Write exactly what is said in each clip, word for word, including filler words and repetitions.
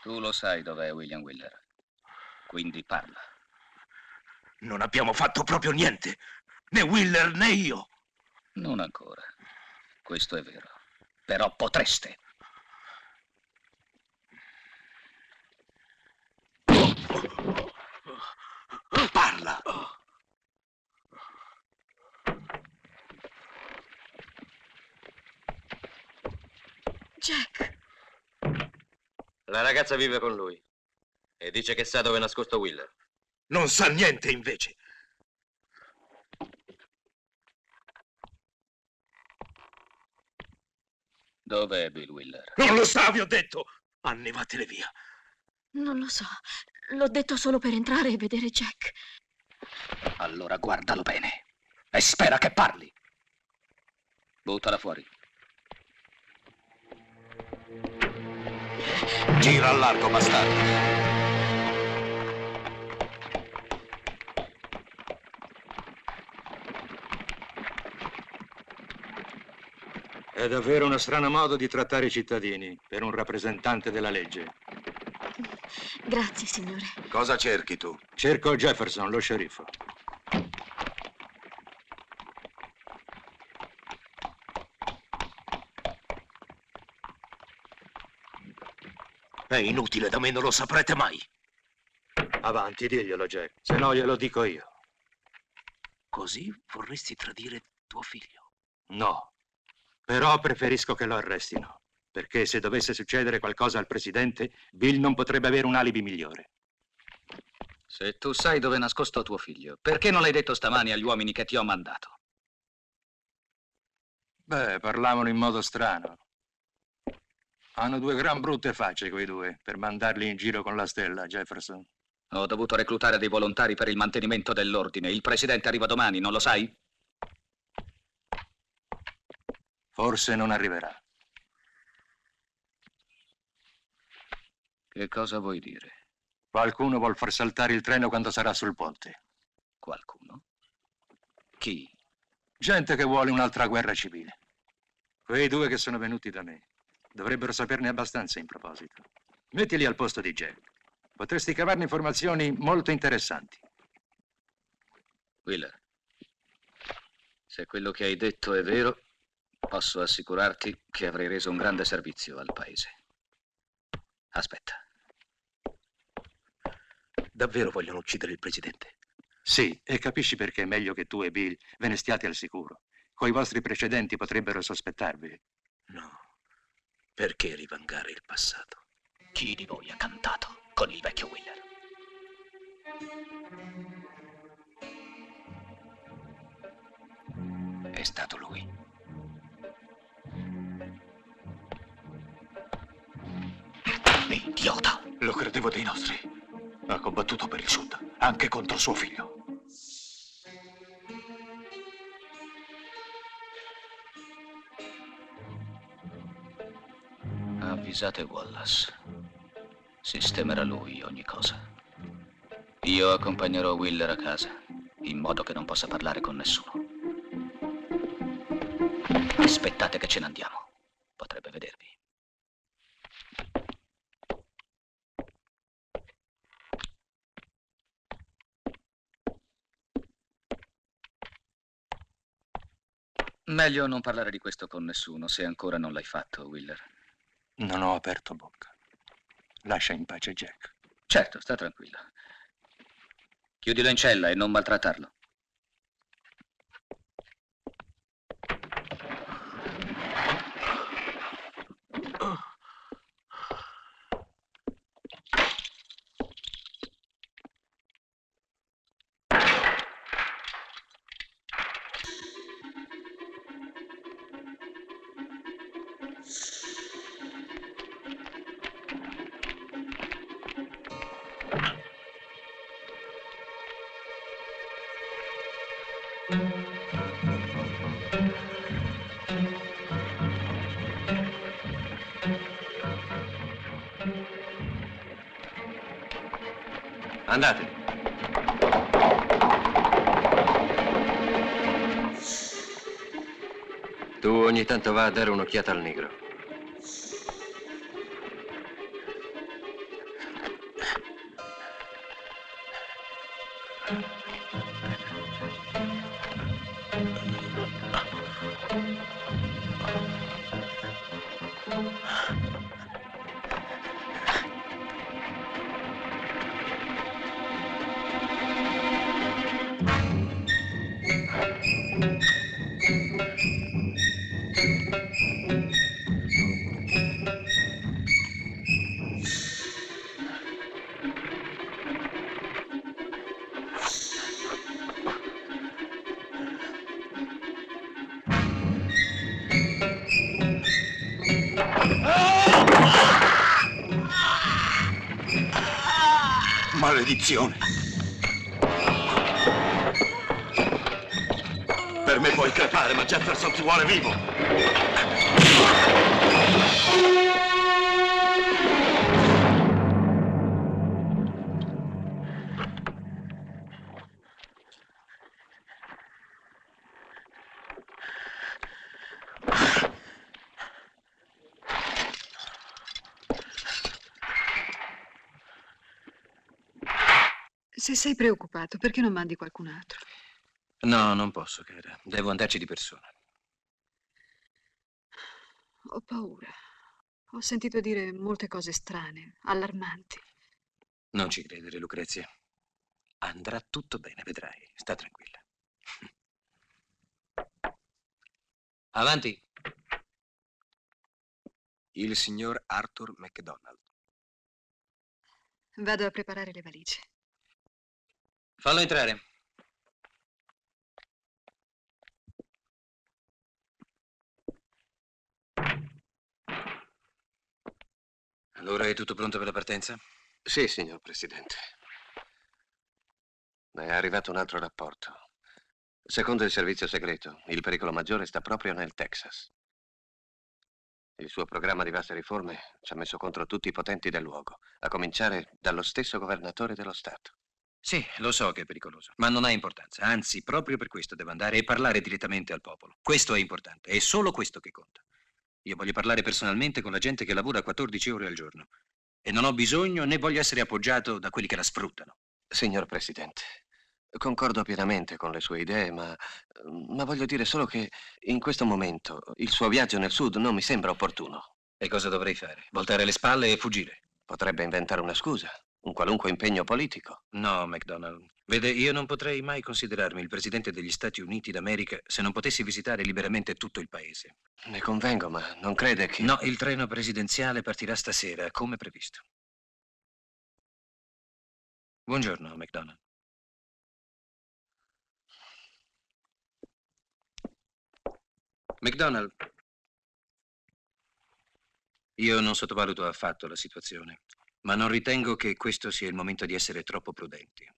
Tu lo sai dov'è William Wyler. Quindi parla. Non abbiamo fatto proprio niente. Né Wyler né io. Non ancora. Questo è vero. Però potreste. Parla. Jack. La ragazza vive con lui e dice che sa dove è nascosto Wyler. Non sa niente, invece. Dov'è Bill Wyler? Non lo sa, vi ho detto. Annevatele via. Non lo so. L'ho detto solo per entrare e vedere Jack. Allora guardalo bene e spera che parli. Buttala fuori. Gira al largo, bastardo. È davvero uno strano modo di trattare i cittadini per un rappresentante della legge. Grazie, signore. Cosa cerchi tu? Cerco Jefferson, lo sceriffo. È inutile, da me non lo saprete mai. Avanti, diglielo, Jack, se no glielo dico io. Così vorresti tradire tuo figlio? No, però preferisco che lo arrestino, perché se dovesse succedere qualcosa al presidente, Bill non potrebbe avere un alibi migliore. Se tu sai dove è nascosto tuo figlio, perché non l'hai detto stamani agli uomini che ti ho mandato? Beh, parlavano in modo strano. Hanno due gran brutte facce, quei due, per mandarli in giro con la stella, Jefferson. Ho dovuto reclutare dei volontari per il mantenimento dell'ordine. Il presidente arriva domani, non lo sai? Forse non arriverà. Che cosa vuoi dire? Qualcuno vuol far saltare il treno quando sarà sul ponte. Qualcuno? Chi? Gente che vuole un'altra guerra civile. Quei due che sono venuti da me dovrebbero saperne abbastanza in proposito. Mettili al posto di Jack. Potresti cavarne informazioni molto interessanti. Wyler, se quello che hai detto è vero, posso assicurarti che avrei reso un grande servizio al paese. Aspetta. Davvero vogliono uccidere il presidente? Sì, e capisci perché è meglio che tu e Bill ve ne stiate al sicuro. Coi vostri precedenti potrebbero sospettarvi. No. Perché rivangare il passato? Chi di voi ha cantato con il vecchio Wyler? È stato lui. Idiota! Lo credevo dei nostri. Ha combattuto per il Sud, anche contro suo figlio. Avvisate Wallace. Sistemerà lui ogni cosa. Io accompagnerò Wyler a casa, in modo che non possa parlare con nessuno. Aspettate che ce ne andiamo. Potrebbe vedervi. Meglio non parlare di questo con nessuno, se ancora non l'hai fatto, Wyler. Non ho aperto bocca. Lascia in pace Jack. Certo, sta tranquillo. Chiudilo in cella e non maltrattarlo. Andate. Tu ogni tanto va a dare un'occhiata al negro. Maledizione! Per me puoi crepare, ma Jefferson ti vuole vivo! Se sei preoccupato, perché non mandi qualcun altro? No, non posso, cara. Devo andarci di persona. Ho paura. Ho sentito dire molte cose strane, allarmanti. Non ci credere, Lucrezia. Andrà tutto bene, vedrai. Sta tranquilla. Avanti. Il signor Arthur MacDonald. Vado a preparare le valigie. Fallo entrare. Allora è tutto pronto per la partenza? Sì, signor Presidente. È arrivato un altro rapporto. Secondo il servizio segreto, il pericolo maggiore sta proprio nel Texas. Il suo programma di vaste riforme ci ha messo contro tutti i potenti del luogo, a cominciare dallo stesso governatore dello Stato. Sì, lo so che è pericoloso, ma non ha importanza. Anzi, proprio per questo devo andare e parlare direttamente al popolo. Questo è importante, è solo questo che conta. Io voglio parlare personalmente con la gente che lavora quattordici ore al giorno. E non ho bisogno né voglio essere appoggiato da quelli che la sfruttano. Signor Presidente, concordo pienamente con le sue idee, ma, ma voglio dire solo che in questo momento il suo viaggio nel sud non mi sembra opportuno. E cosa dovrei fare? Voltare le spalle e fuggire? Potrebbe inventare una scusa, un qualunque impegno politico. No, MacDonald. Vede, io non potrei mai considerarmi il presidente degli Stati Uniti d'America se non potessi visitare liberamente tutto il paese. Ne convengo, ma non crede che... No, il treno presidenziale partirà stasera, come previsto. Buongiorno, MacDonald. MacDonald, io non sottovaluto affatto la situazione, ma non ritengo che questo sia il momento di essere troppo prudenti.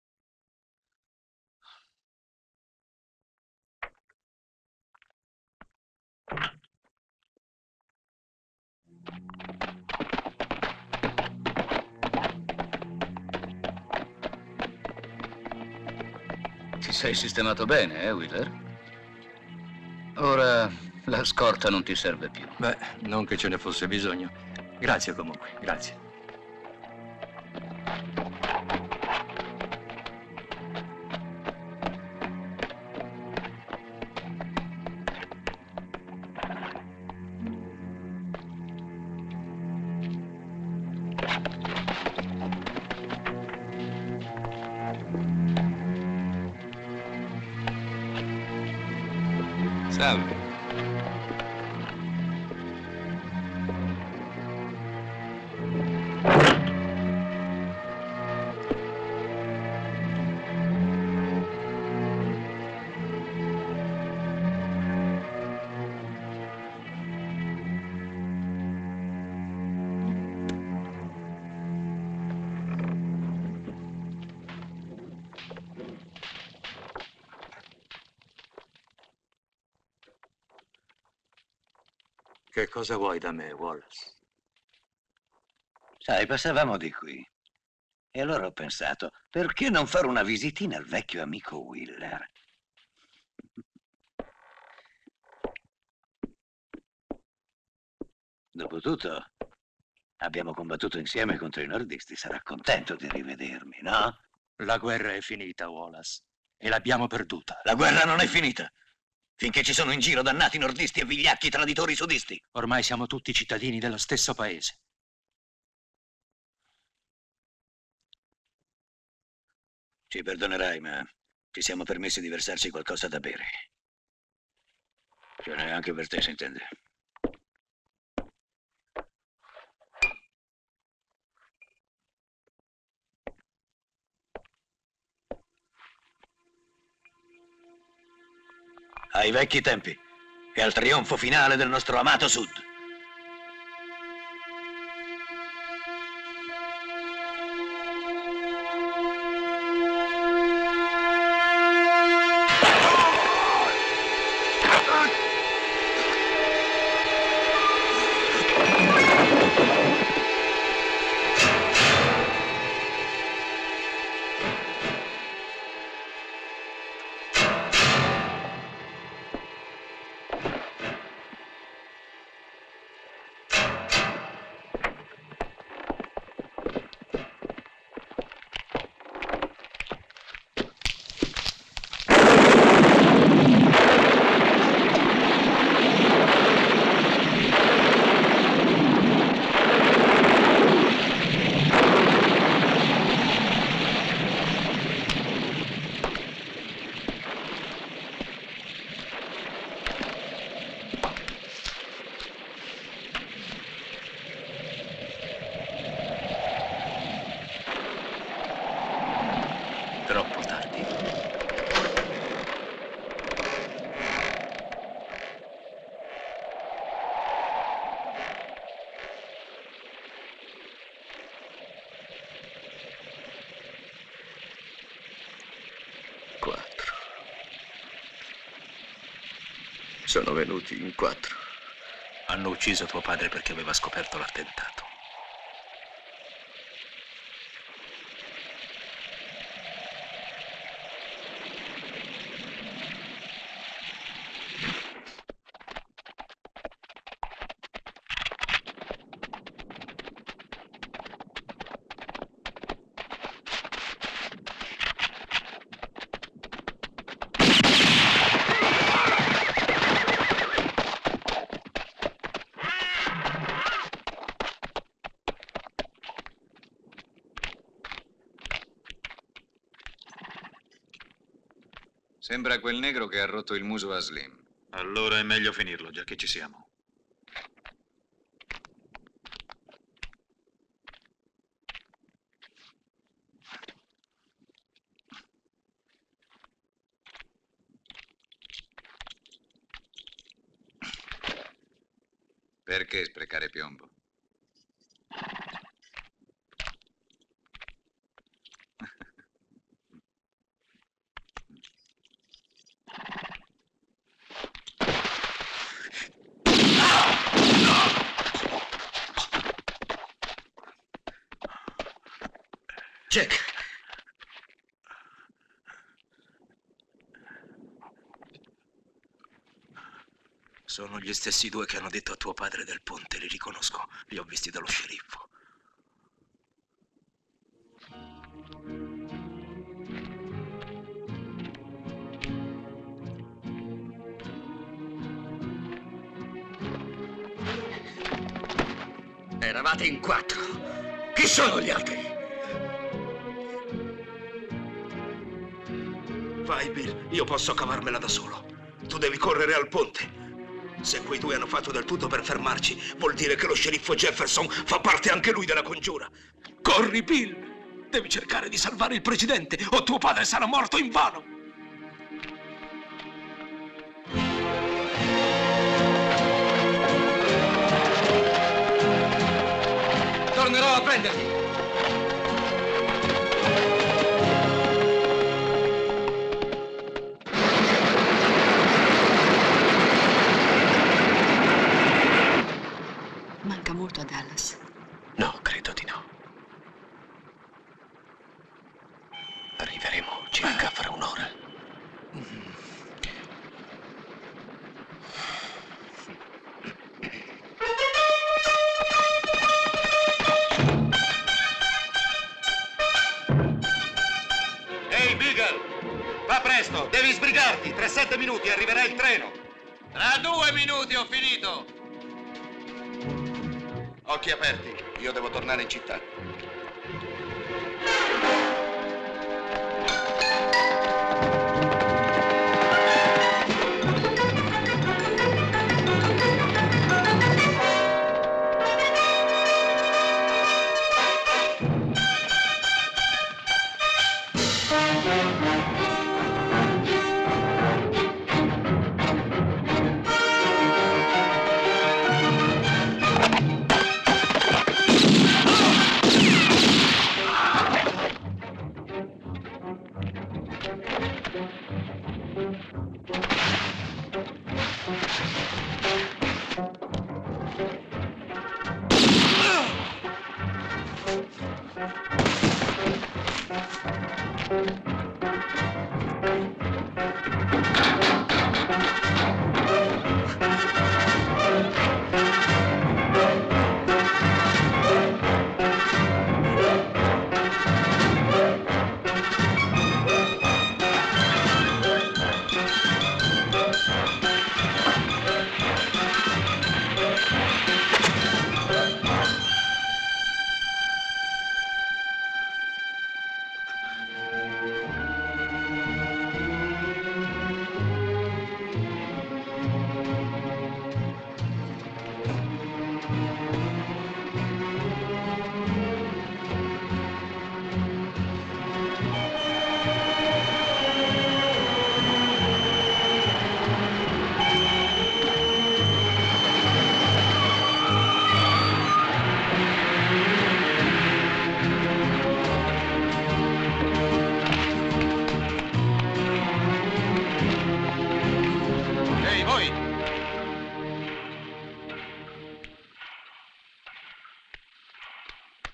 Ti sei sistemato bene, eh, Wheeler? Ora la scorta non ti serve più. Beh, non che ce ne fosse bisogno. Grazie comunque, grazie. Salve. Che cosa vuoi da me, Wallace? Sai, passavamo di qui. E allora ho pensato, perché non fare una visitina al vecchio amico Wheeler? Dopotutto, abbiamo combattuto insieme contro i nordisti. Sarà contento di rivedermi, no? La guerra è finita, Wallace. E l'abbiamo perduta. La guerra non è finita. Finché ci sono in giro dannati nordisti e vigliacchi traditori sudisti. Ormai siamo tutti cittadini dello stesso paese. Ci perdonerai, ma ci siamo permessi di versarci qualcosa da bere. Ce n'è anche per te, si intende. Ai vecchi tempi e al trionfo finale del nostro amato Sud. Sono venuti in quattro. Hanno ucciso tuo padre perché aveva scoperto l'attentato. Sembra quel negro che ha rotto il muso a Slim. Allora è meglio finirlo, già che ci siamo. Perché sprecare piombo? Jack! Sono gli stessi due che hanno detto a tuo padre del ponte, li riconosco. Li ho visti dallo sceriffo. Eravate in quattro. Chi sono gli altri? Vai, Bill, io posso cavarmela da solo. Tu devi correre al ponte. Se quei due hanno fatto del tutto per fermarci, vuol dire che lo sceriffo Jefferson fa parte anche lui della congiura. Corri, Bill! Devi cercare di salvare il presidente o tuo padre sarà morto invano! Tornerò a prenderti! Manca molto a Dallas. No, credo di no. Arriveremo circa fra un'ora. Ehi, Beagle! Va presto, devi sbrigarti. Tra sette minuti arriverà il treno. Tra due minuti ho finito. Occhi aperti, io devo tornare in città. Ah!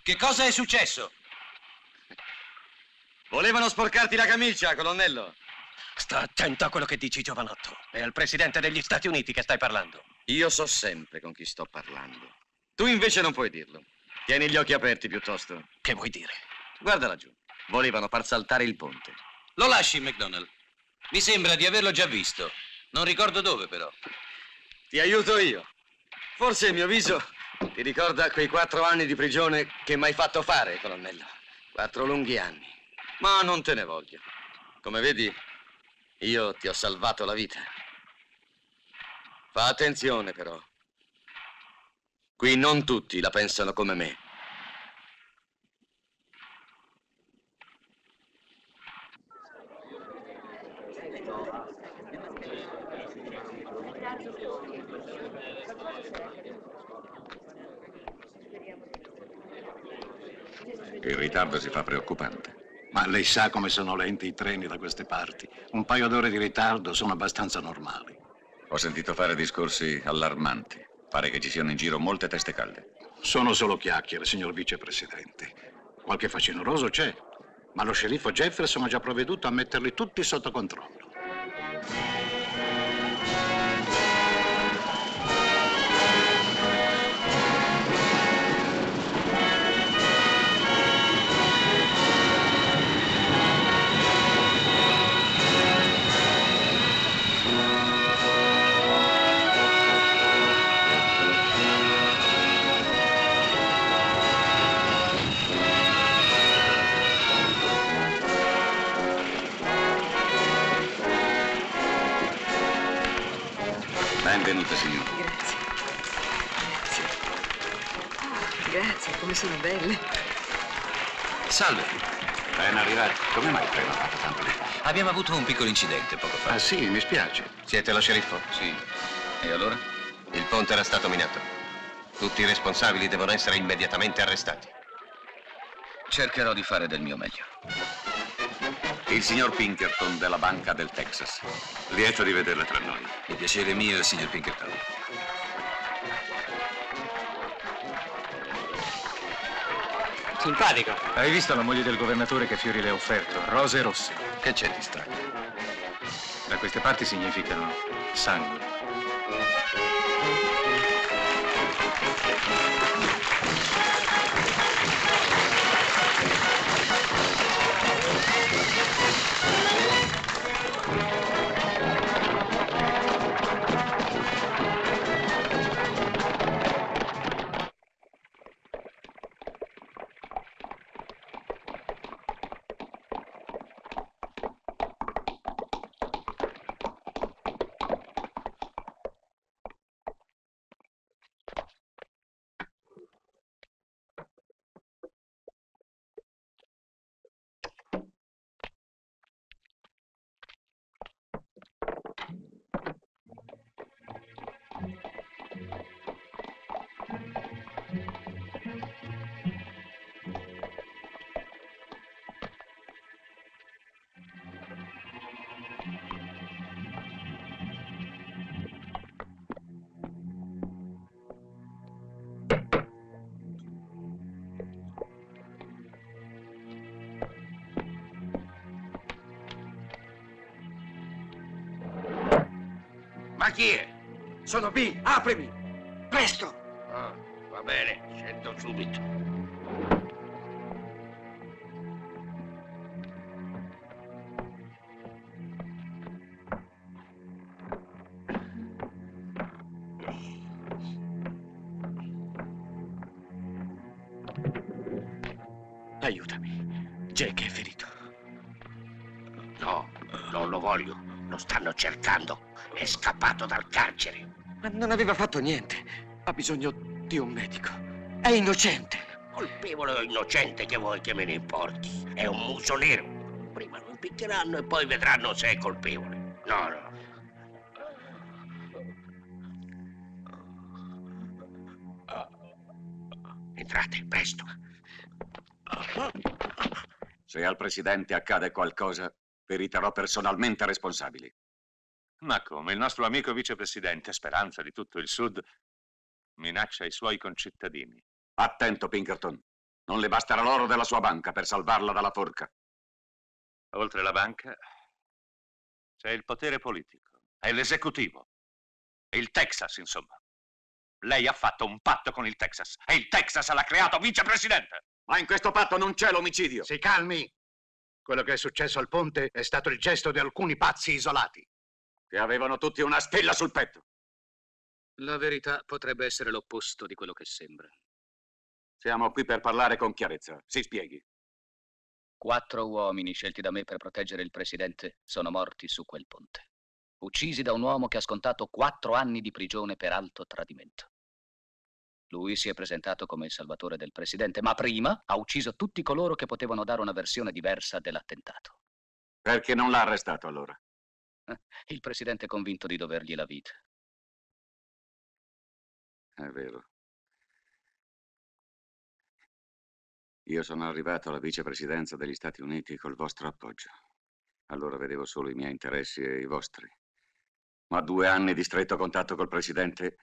Che cosa è successo? Volevano sporcarti la camicia, colonnello. Sta attento a quello che dici, giovanotto. È al presidente degli Stati Uniti che stai parlando. Io so sempre con chi sto parlando. Tu invece non puoi dirlo. Tieni gli occhi aperti piuttosto. Che vuoi dire? Guarda laggiù. Volevano far saltare il ponte. Lo lasci, McDonald? Mi sembra di averlo già visto. Non ricordo dove, però. Ti aiuto io. Forse il mio viso ti ricorda quei quattro anni di prigione che mi hai fatto fare, colonnello. Quattro lunghi anni. Ma non te ne voglio. Come vedi, io ti ho salvato la vita. Fa attenzione, però. Qui non tutti la pensano come me. Il ritardo si fa preoccupante. Ma lei sa come sono lenti i treni da queste parti. Un paio d'ore di ritardo sono abbastanza normali. Ho sentito fare discorsi allarmanti. Pare che ci siano in giro molte teste calde. Sono solo chiacchiere, signor vicepresidente. Qualche facinoroso c'è, ma lo sceriffo Jefferson ha già provveduto a metterli tutti sotto controllo. Benvenuta, signora. Grazie. Grazie. Oh, grazie, come sono belle. Salve. Ben arrivati. Come mai il treno ha fatto tanto tempo? Abbiamo avuto un piccolo incidente poco fa. Ah sì, mi spiace. Siete lo sceriffo? Sì. E allora? Il ponte era stato minato. Tutti i responsabili devono essere immediatamente arrestati. Cercherò di fare del mio meglio. Il signor Pinkerton della Banca del Texas. Lieto di vederla tra noi. Il piacere è mio, signor Pinkerton. Simpatico. Hai visto la moglie del governatore che fiori le ha offerto? Rose rosse. Che c'è di strano? Da queste parti significano sangue. Ma chi è? Sono B, aprimi! Presto! Ah, va bene, scendo subito. Aiutami. Jack è ferito. No, non lo voglio. Lo stanno cercando. È scappato dal carcere. Ma non aveva fatto niente. Ha bisogno di un medico. È innocente. Colpevole o innocente che vuoi che me ne importi. È un muso nero. Prima lo impiccheranno e poi vedranno se è colpevole. No, no. Entrate, presto. Se al presidente accade qualcosa, vi riterrò personalmente responsabili. Ma come? Il nostro amico vicepresidente, speranza di tutto il Sud, minaccia i suoi concittadini. Attento, Pinkerton. Non le basterà l'oro della sua banca per salvarla dalla forca. Oltre la banca c'è il potere politico, è l'esecutivo, è il Texas, insomma. Lei ha fatto un patto con il Texas e il Texas l'ha creato vicepresidente. Ma in questo patto non c'è l'omicidio. Si calmi. Quello che è successo al ponte è stato il gesto di alcuni pazzi isolati. Che avevano tutti una stella sul petto. La verità potrebbe essere l'opposto di quello che sembra. Siamo qui per parlare con chiarezza. Si spieghi. Quattro uomini scelti da me per proteggere il presidente sono morti su quel ponte. Uccisi da un uomo che ha scontato quattro anni di prigione per alto tradimento. Lui si è presentato come il salvatore del presidente, ma prima ha ucciso tutti coloro che potevano dare una versione diversa dell'attentato. Perché non l'ha arrestato allora? Il presidente è convinto di dovergli la vita. È vero. Io sono arrivato alla vicepresidenza degli Stati Uniti col vostro appoggio. Allora vedevo solo i miei interessi e i vostri. Ma due anni di stretto contatto col presidente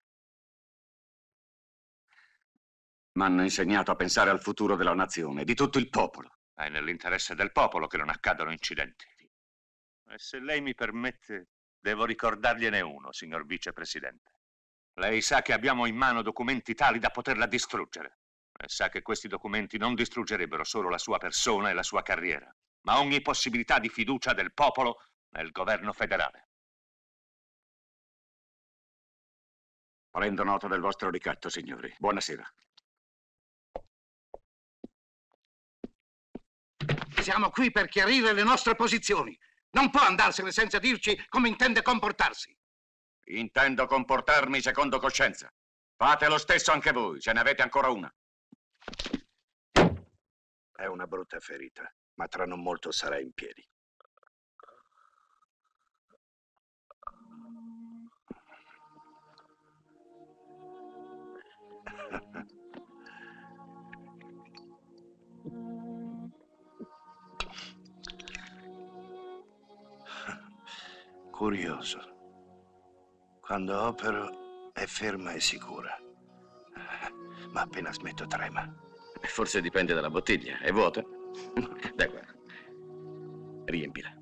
mi hanno insegnato a pensare al futuro della nazione, di tutto il popolo. È nell'interesse del popolo che non accadano incidenti. E se lei mi permette, devo ricordargliene uno, signor vicepresidente. Lei sa che abbiamo in mano documenti tali da poterla distruggere. E sa che questi documenti non distruggerebbero solo la sua persona e la sua carriera, ma ogni possibilità di fiducia del popolo nel governo federale. Prendo nota del vostro ricatto, signori. Buonasera. Siamo qui per chiarire le nostre posizioni. Non può andarsene senza dirci come intende comportarsi. Intendo comportarmi secondo coscienza. Fate lo stesso anche voi, ce ne avete ancora una. È una brutta ferita, ma tra non molto sarà in piedi. Curioso. Quando opero è ferma e sicura, ma appena smetto trema. Forse dipende dalla bottiglia. È vuota? Dai, guarda. Riempila.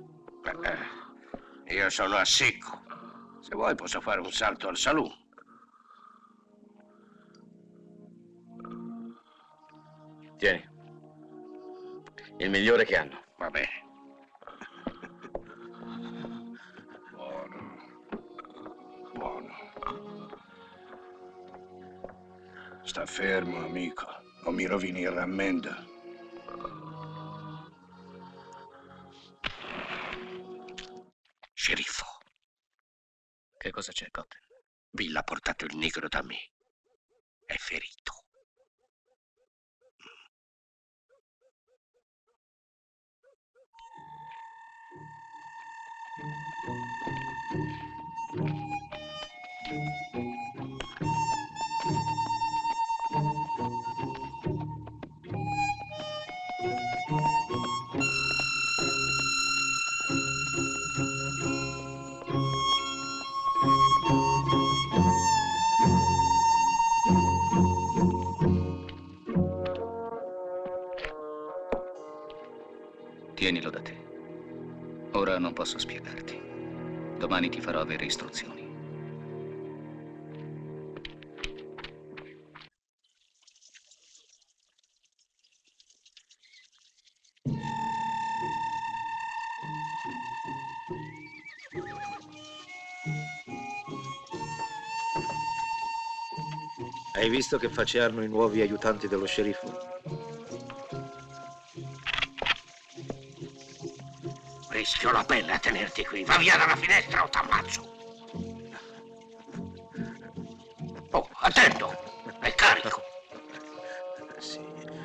Eh, io sono a secco. Se vuoi posso fare un salto al saloon. Tieni. Il migliore che hanno. Va bene. Buono. Buono. Sta fermo, amico, o mi rovini il rammendo. Sceriffo. Che cosa c'è, Cotton? Bill ha portato il negro da me. È ferito. Tienilo da te. Ora non posso spiegarti. Domani ti farò avere istruzioni. Hai visto che faccia hanno i nuovi aiutanti dello sceriffo? Rischio la pelle a tenerti qui. Va via dalla finestra o t'ammazzo. Oh, attento! È carico. Sì.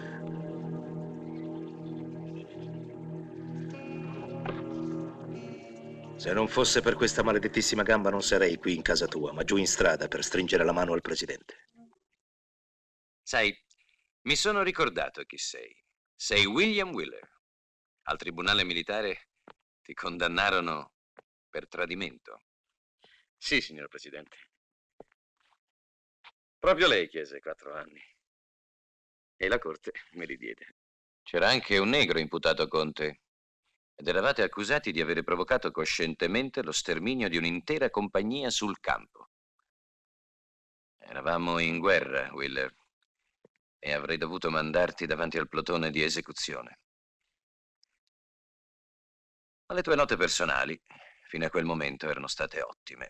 Se non fosse per questa maledettissima gamba non sarei qui in casa tua, ma giù in strada per stringere la mano al presidente. Sai, mi sono ricordato chi sei. Sei William Wheeler. Al tribunale militare ti condannarono per tradimento. Sì, signor Presidente. Proprio lei chiese quattro anni. e la corte me li diede. C'era anche un negro imputato con te ed eravate accusati di avere provocato coscientemente lo sterminio di un'intera compagnia sul campo. Eravamo in guerra, Wheeler, e avrei dovuto mandarti davanti al plotone di esecuzione. Ma le tue note personali, fino a quel momento, erano state ottime.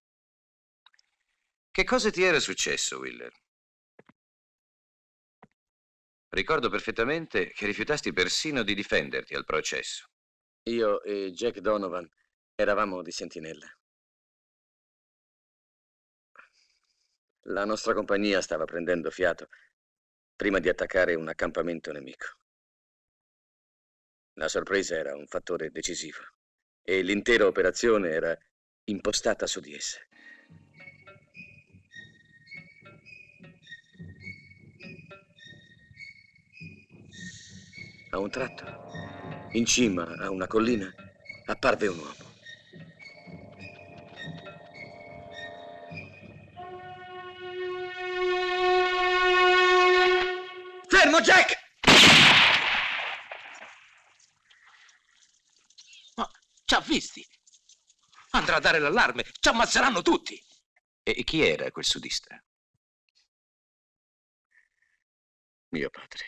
Che cosa ti era successo, Wheeler? Ricordo perfettamente che rifiutasti persino di difenderti al processo. Io e Jack Donovan eravamo di sentinella. La nostra compagnia stava prendendo fiato prima di attaccare un accampamento nemico. La sorpresa era un fattore decisivo e l'intera operazione era impostata su di essa. A un tratto, in cima a una collina, apparve un uomo. Fermo, Jack! Ma ci ha visti. Andrà a dare l'allarme. Ci ammazzeranno tutti. E chi era quel sudista? Mio padre.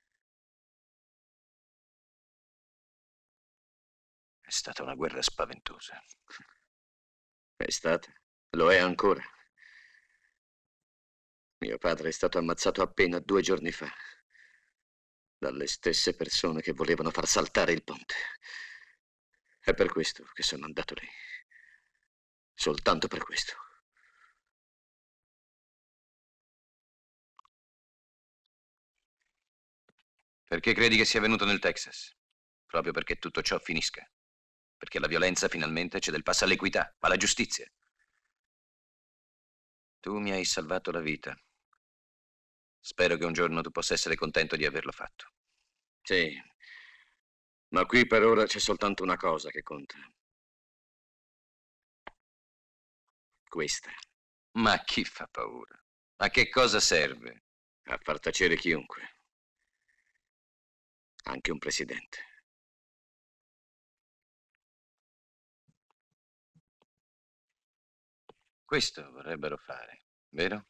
È stata una guerra spaventosa. È stata. Lo è ancora. Mio padre è stato ammazzato appena due giorni fa. Dalle stesse persone che volevano far saltare il ponte. È per questo che sono andato lì. Soltanto per questo. Perché credi che sia venuto nel Texas? Proprio perché tutto ciò finisca. Perché la violenza finalmente cede il passo all'equità, alla giustizia. Tu mi hai salvato la vita. Spero che un giorno tu possa essere contento di averlo fatto. Sì, ma qui per ora c'è soltanto una cosa che conta. Questa. Ma chi fa paura? A che cosa serve? A far tacere chiunque. Anche un presidente. Questo vorrebbero fare, vero?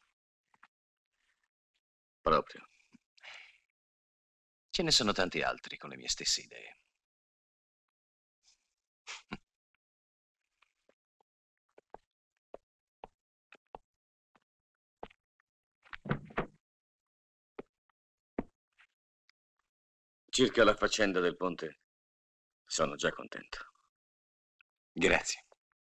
Proprio. Ce ne sono tanti altri con le mie stesse idee. Circa la faccenda del ponte, sono già contento. Grazie.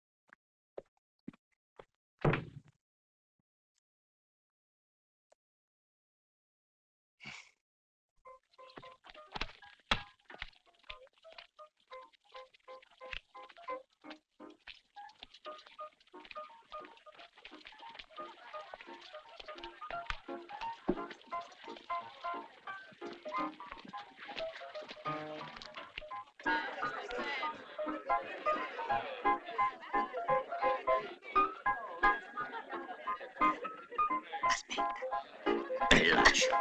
E lascio.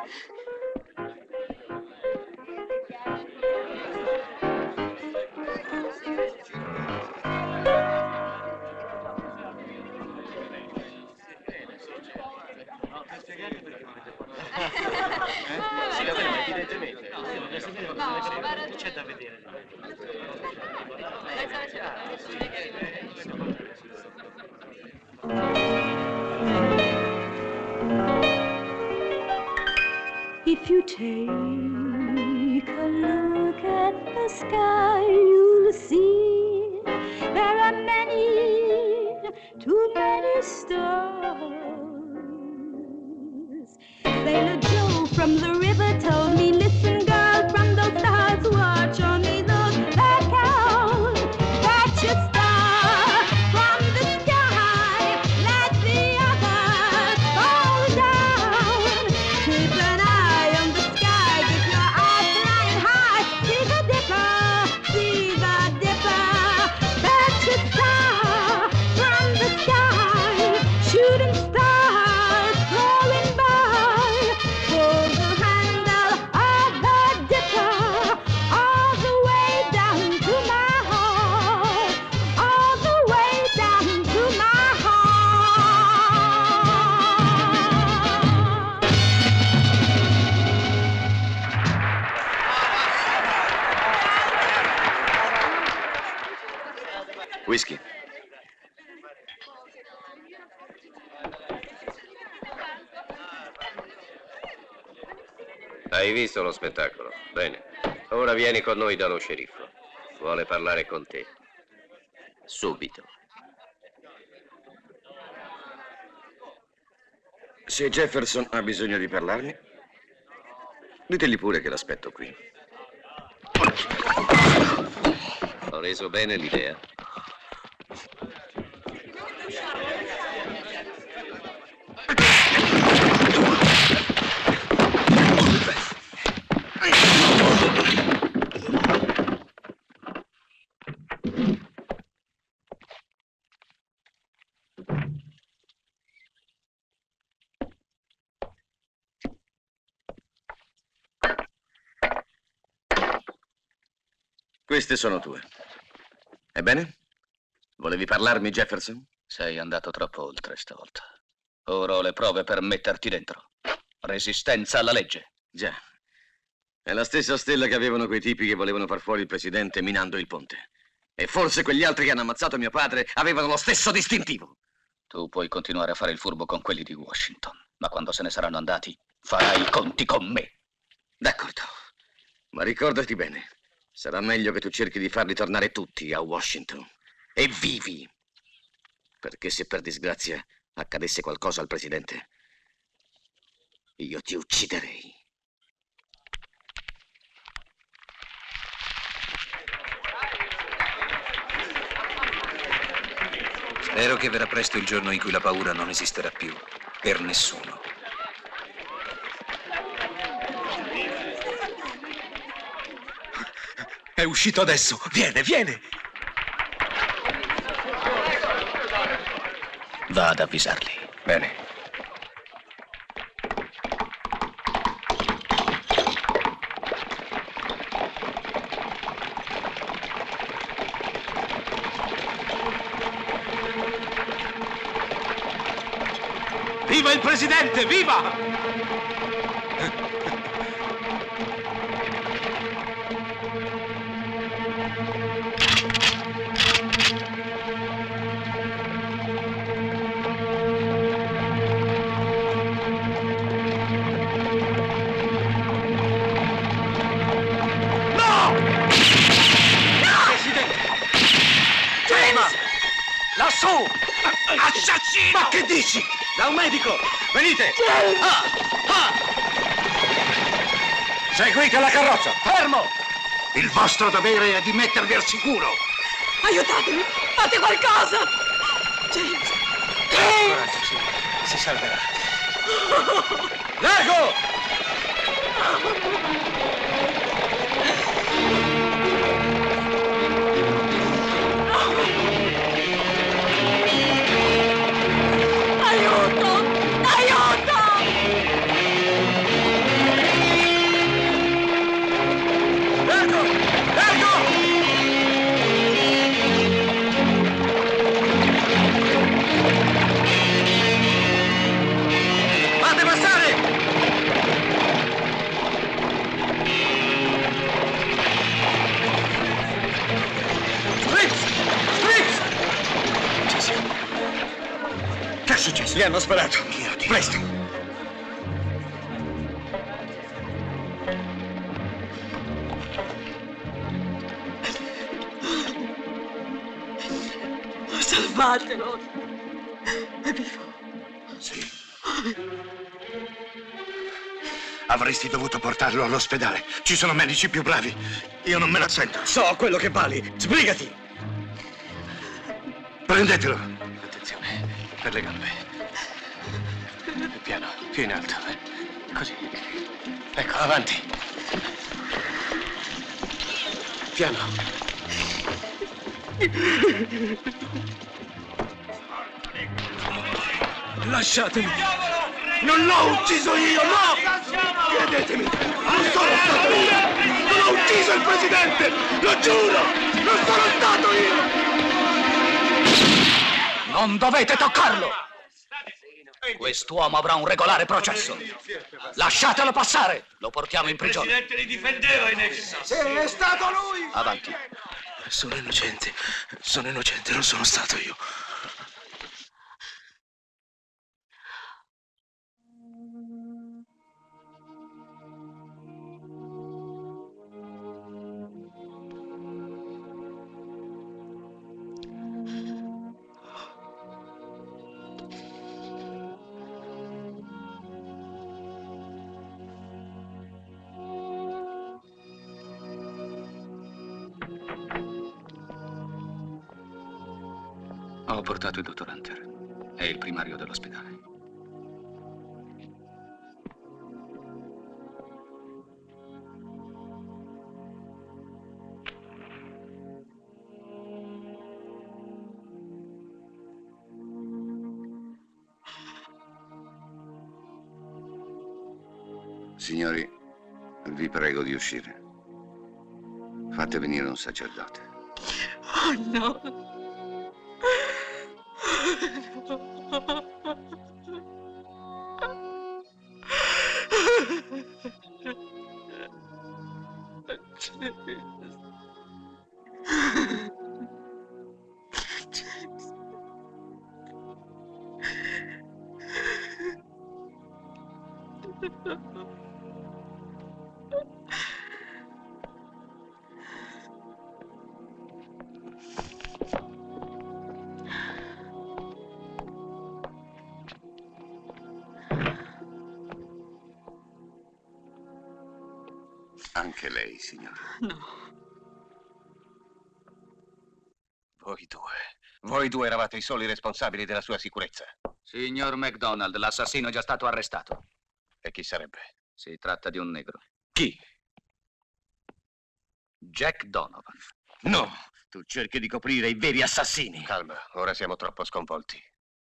Sì, vabbè, evidentemente. No, c'è da vedere. If you take a look at the sky, you'll see there are many, too many stars. Sailor Joe from the river told me, listen, girl, from those stars, watch only those that count. Catch a star from the sky, let the others fall down. Keep an eye on the sky, keep your eyes flying high. See the dipper, see the dipper. Catch a star from the sky, shooting stars rolling by. Hold the hand Whisky. Hai visto lo spettacolo? Bene. Ora vieni con noi dallo sceriffo. Vuole parlare con te. Subito. Se Jefferson ha bisogno di parlarmi, ditegli pure che l'aspetto qui. Ho reso bene l'idea. Queste sono tue. Ebbene? Volevi parlarmi, Jefferson? Sei andato troppo oltre stavolta. Ora ho le prove per metterti dentro. Resistenza alla legge. Già. È la stessa stella che avevano quei tipi che volevano far fuori il presidente minando il ponte. E forse quegli altri che hanno ammazzato mio padre avevano lo stesso distintivo. Tu puoi continuare a fare il furbo con quelli di Washington, ma quando se ne saranno andati, farai i conti con me. D'accordo. Ma ricordati bene. Sarà meglio che tu cerchi di farli tornare tutti a Washington. E vivi. Perché se per disgrazia accadesse qualcosa al presidente, io ti ucciderei. Spero che verrà presto il giorno in cui la paura non esisterà più per nessuno. È uscito adesso. Viene, viene. Va ad avvisarli. Bene. Viva il presidente, viva! Lassù! Assassino! Ma che dici? Da un medico! Venite! Ah! Ah! Seguite la carrozza! Fermo! Il vostro dovere è di mettervi al sicuro! Aiutatemi! Fate qualcosa! James! Coraggio, sì. Si salverà. Largo! Aiuto! Aiuto! Largo! Largo! Fate passare! Strips! Strips! Ci siamo. Che è successo? Gli hanno sparato. Presto! Salvatelo! È vivo. Sì. Avresti dovuto portarlo all'ospedale. Ci sono medici più bravi. Io non me la sento. So quello che vali. Sbrigati! Prendetelo. Attenzione, per le gambe. Piano, più in alto. Così. Ecco, avanti. Piano. Lasciatemi! Non l'ho ucciso io, no! Credetemi, non sono stato io! Non ho ucciso il presidente! Lo giuro! Non sono stato io! Non dovete toccarlo! Quest'uomo avrà un regolare processo. Lasciatelo passare! Lo portiamo in prigione. Il presidente li difendeva in ex. Sì, è stato lui! Avanti. Sono innocente. Sono innocente, non sono stato io. Ho portato il dottor Hunter. È il primario dell'ospedale. Signori, vi prego di uscire. Fate venire un sacerdote. Oh no. Anche lei, signore. No. Voi due. Voi due eravate i soli responsabili della sua sicurezza. Signor MacDonald, l'assassino è già stato arrestato. E chi sarebbe? Si tratta di un negro. Chi? Jack Donovan. No, tu cerchi di coprire i veri assassini. Calma, ora siamo troppo sconvolti.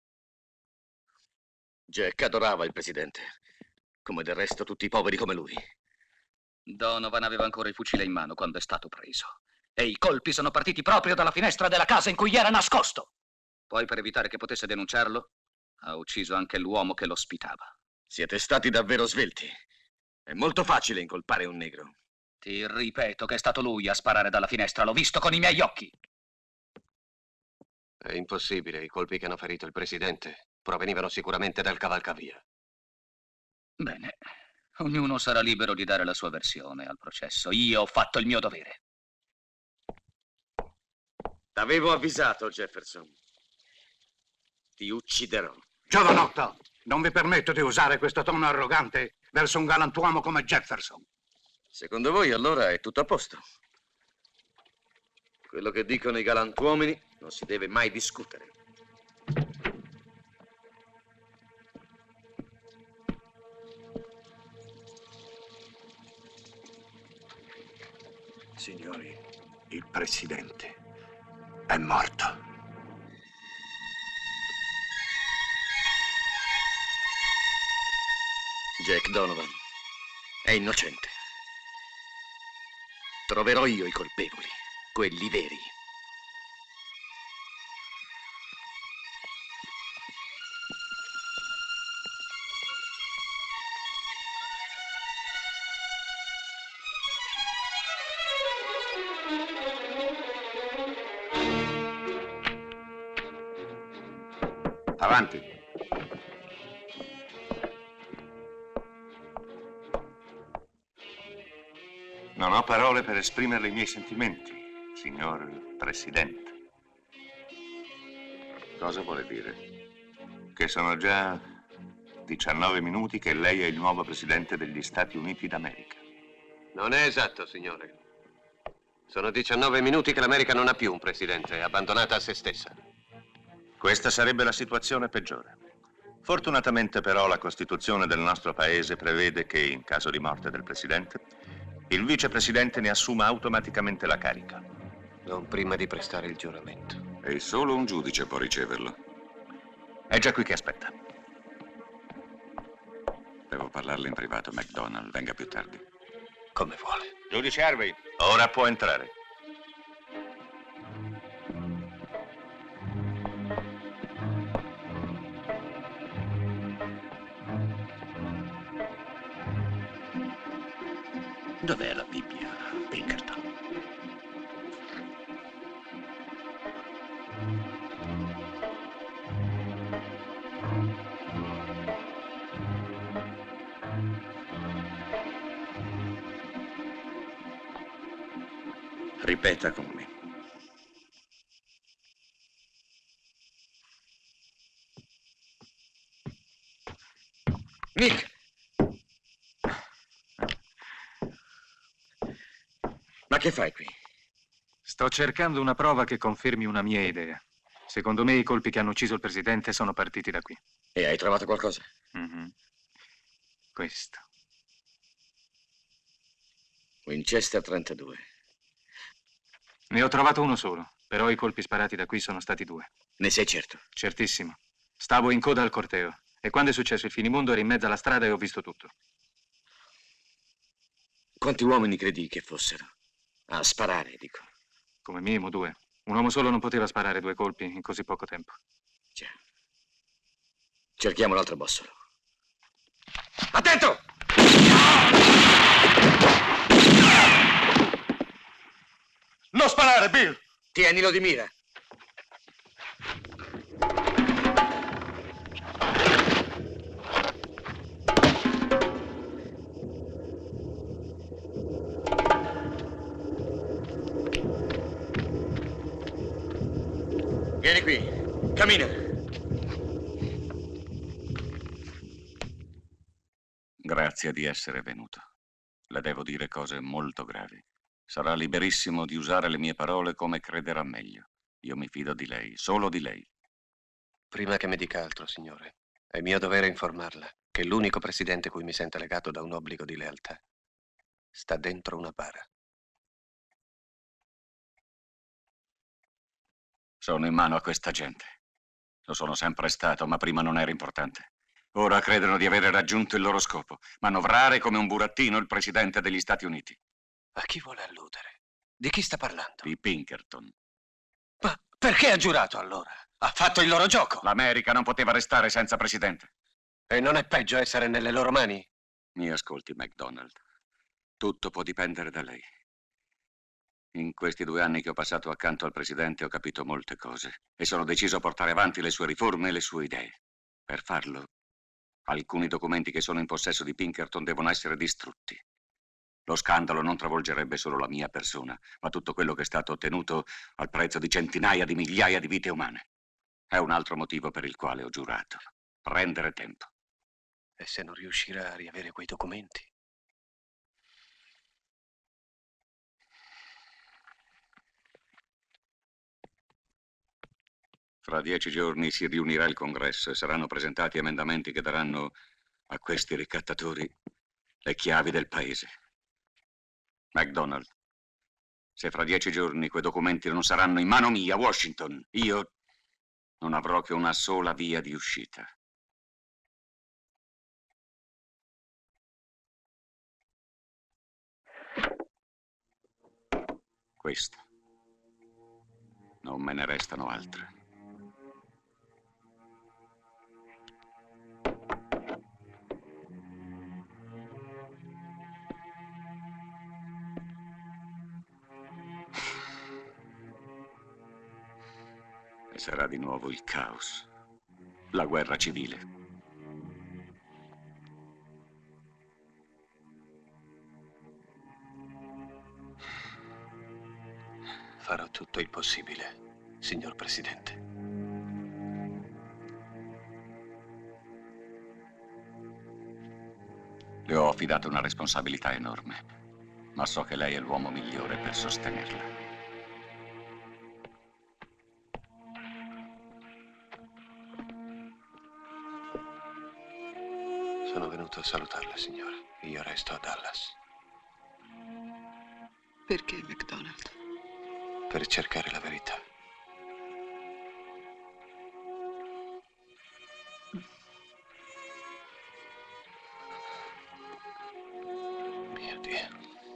Jack adorava il presidente, come del resto tutti i poveri come lui. Donovan aveva ancora il fucile in mano quando è stato preso. E i colpi sono partiti proprio dalla finestra della casa in cui era nascosto. Poi, per evitare che potesse denunciarlo, ha ucciso anche l'uomo che lo ospitava. Siete stati davvero svelti. È molto facile incolpare un negro. Ti ripeto che è stato lui a sparare dalla finestra. L'ho visto con i miei occhi. È impossibile. I colpi che hanno ferito il presidente provenivano sicuramente dal cavalcavia. Bene. Ognuno sarà libero di dare la sua versione al processo. Io ho fatto il mio dovere. T'avevo avvisato, Jefferson. Ti ucciderò. Giovanotto, non vi permetto di usare questo tono arrogante verso un galantuomo come Jefferson. Secondo voi allora è tutto a posto? Quello che dicono i galantuomini non si deve mai discutere. Signori, il presidente è morto. Jack Donovan è innocente. Troverò io i colpevoli, quelli veri. Avanti. Non ho parole per esprimere i miei sentimenti, signor Presidente. Cosa vuole dire? Che sono già diciannove minuti che lei è il nuovo Presidente degli Stati Uniti d'America. Non è esatto, signore. Sono diciannove minuti che l'America non ha più un Presidente, è abbandonata a se stessa. Questa sarebbe la situazione peggiore. Fortunatamente però la Costituzione del nostro Paese prevede che in caso di morte del Presidente il vicepresidente ne assuma automaticamente la carica. Non prima di prestare il giuramento. E solo un giudice può riceverlo. È già qui che aspetta. Devo parlarle in privato, MacDonald. Venga più tardi. Come vuole. Giudice Harvey, ora può entrare. Dov'è la Bibbia, Pinkerton? Ripeta con me. Nick! Ma che fai qui? Sto cercando una prova che confermi una mia idea. Secondo me i colpi che hanno ucciso il presidente sono partiti da qui. E hai trovato qualcosa? Mm-hmm. Questo. Winchester trentadue. Ne ho trovato uno solo, però i colpi sparati da qui sono stati due. Ne sei certo? Certissimo. Stavo in coda al corteo e quando è successo il finimondo ero in mezzo alla strada e ho visto tutto. Quanti uomini credi che fossero? A sparare, dico. Come minimo due. Un uomo solo non poteva sparare due colpi in così poco tempo. Già. Cerchiamo l'altro bossolo. Attento! Non sparare, Bill! Tienilo di mira. Vieni qui. Cammina. Grazie di essere venuto. Le devo dire cose molto gravi. Sarà liberissimo di usare le mie parole come crederà meglio. Io mi fido di lei, solo di lei. Prima che mi dica altro, signore, è mio dovere informarla che l'unico presidente cui mi sento legato da un obbligo di lealtà sta dentro una bara. Sono in mano a questa gente. Lo sono sempre stato, ma prima non era importante. Ora credono di avere raggiunto il loro scopo. Manovrare come un burattino il presidente degli Stati Uniti. A chi vuole alludere? Di chi sta parlando? Di Pinkerton. Ma perché ha giurato allora? Ha fatto il loro gioco. L'America non poteva restare senza presidente. E non è peggio essere nelle loro mani? Mi ascolti, MacDonald. Tutto può dipendere da lei. In questi due anni che ho passato accanto al presidente ho capito molte cose e sono deciso a portare avanti le sue riforme e le sue idee. Per farlo, alcuni documenti che sono in possesso di Pinkerton devono essere distrutti. Lo scandalo non travolgerebbe solo la mia persona, ma tutto quello che è stato ottenuto al prezzo di centinaia di migliaia di vite umane. È un altro motivo per il quale ho giurato. Prendere tempo. E se non riuscirà a riavere quei documenti? Fra dieci giorni si riunirà il Congresso e saranno presentati emendamenti che daranno a questi ricattatori le chiavi del paese. MacDonald, se fra dieci giorni quei documenti non saranno in mano mia, Washington, io non avrò che una sola via di uscita. Questa. Non me ne restano altre. E sarà di nuovo il caos, la guerra civile. Farò tutto il possibile, signor Presidente. Le ho affidato una responsabilità enorme, ma so che lei è l'uomo migliore per sostenerla. Sono venuto a salutarla, signore. Io resto a Dallas. Perché, MacDonald? Per cercare la verità. Mio Dio.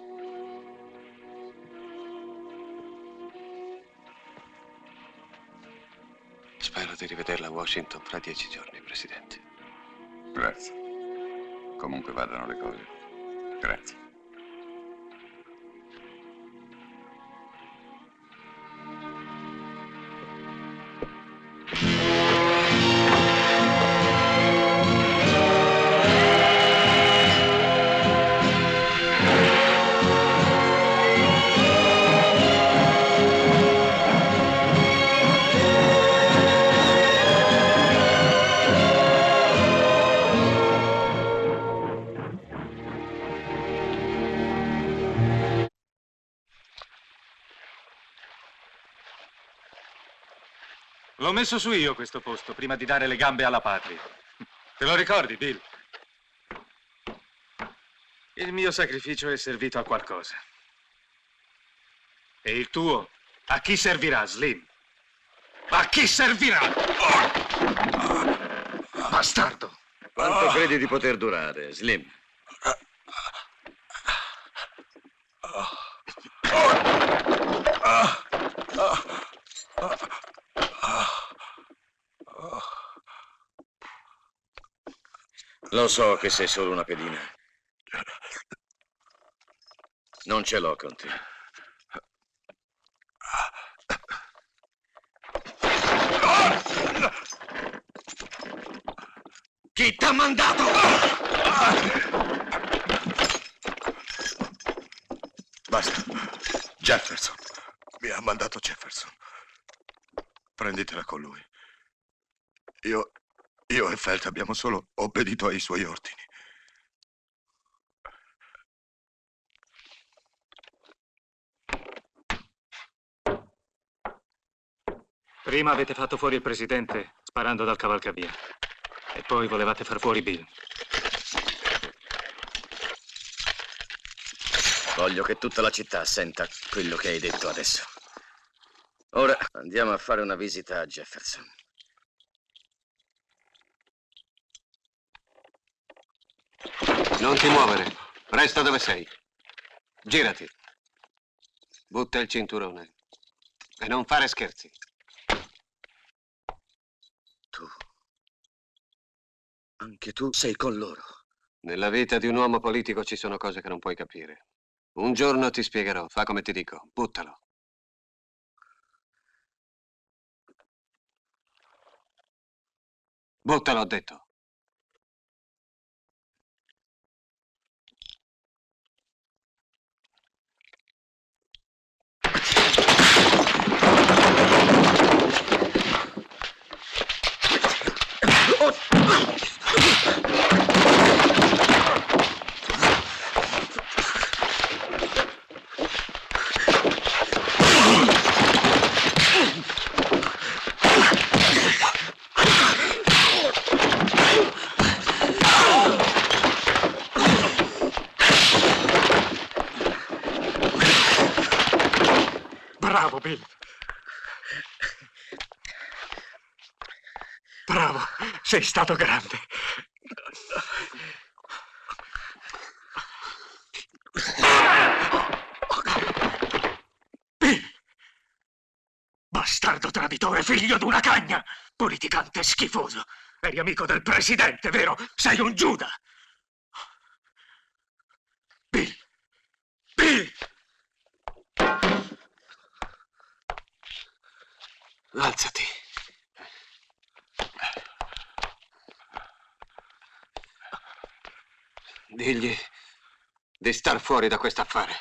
Spero di rivederla a Washington fra dieci giorni, Presidente. Grazie. Comunque vadano le cose. Grazie. L'ho messo su io questo posto, prima di dare le gambe alla patria. Te lo ricordi, Bill? Il mio sacrificio è servito a qualcosa. E il tuo? A chi servirà, Slim? A chi servirà? Bastardo! Quanto credi di poter durare, Slim? Lo so che sei solo una pedina. Non ce l'ho con te. Chi t'ha mandato? Basta. Jefferson. Mi ha mandato Jefferson. Prenditela con lui. Io... Io e Felt abbiamo solo obbedito ai suoi ordini. Prima avete fatto fuori il presidente sparando dal cavalcavia. E poi volevate far fuori Bill. Voglio che tutta la città senta quello che hai detto adesso. Ora andiamo a fare una visita a Jefferson. Non ti muovere. Resta dove sei. Girati. Butta il cinturone. E non fare scherzi. Tu. Anche tu sei con loro. Nella vita di un uomo politico ci sono cose che non puoi capire. Un giorno ti spiegherò. Fa come ti dico. Buttalo. Buttalo, ho detto. Bravo, Bill. Bravo, sei stato grande. Bill! Bastardo traditore, figlio d'una cagna! Politicante schifoso. Eri amico del presidente, vero? Sei un Giuda! Bill! Bill! Alzati. Digli di star fuori da quest'affare.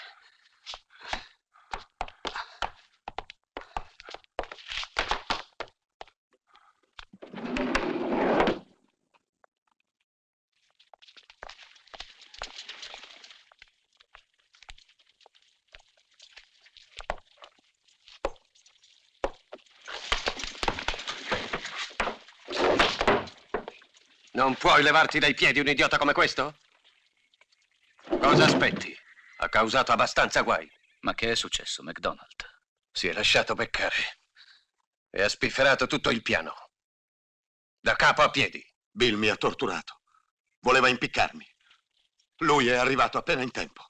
Non puoi levarti dai piedi un idiota come questo? Cosa aspetti? Ha causato abbastanza guai. Ma che è successo, McDonald? Si è lasciato beccare e ha spifferato tutto il piano. Da capo a piedi. Bill mi ha torturato. Voleva impiccarmi. Lui è arrivato appena in tempo.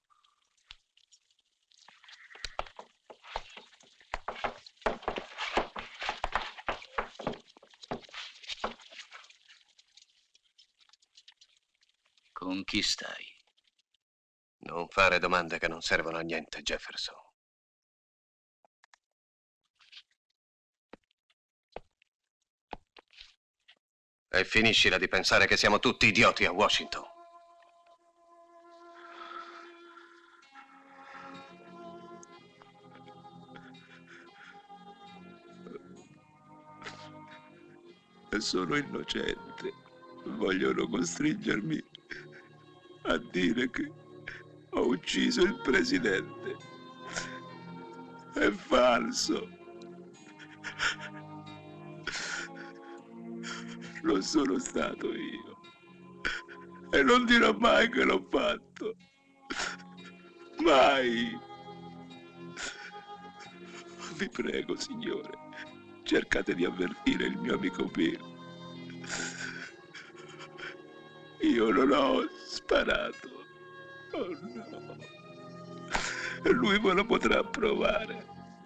Con chi stai? Non fare domande che non servono a niente, Jefferson. E finiscila di pensare che siamo tutti idioti a Washington. Sono innocente. Vogliono costringermi a dire che ho ucciso il presidente. È falso. non sono stato io. E non dirò mai che l'ho fatto. Mai. Vi prego, signore, cercate di avvertire il mio amico Bill. Io non ho sparato. Oh no. Lui me lo potrà provare.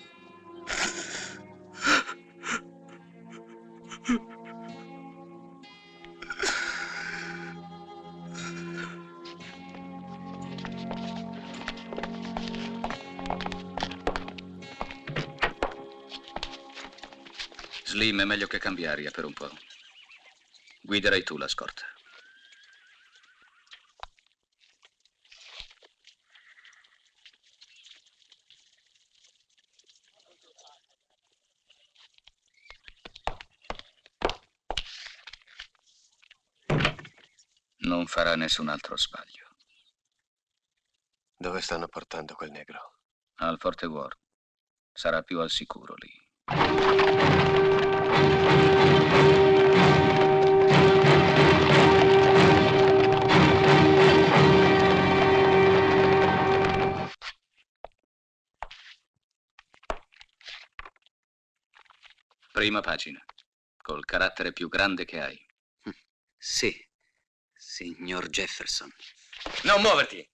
Slim, è meglio che cambi aria per un po'. Guiderai tu la scorta. Non farà nessun altro sbaglio. Dove stanno portando quel negro? Al Forte Worth. Sarà più al sicuro lì. Prima pagina. Col carattere più grande che hai. Sì, signor Jefferson. Non muoverti!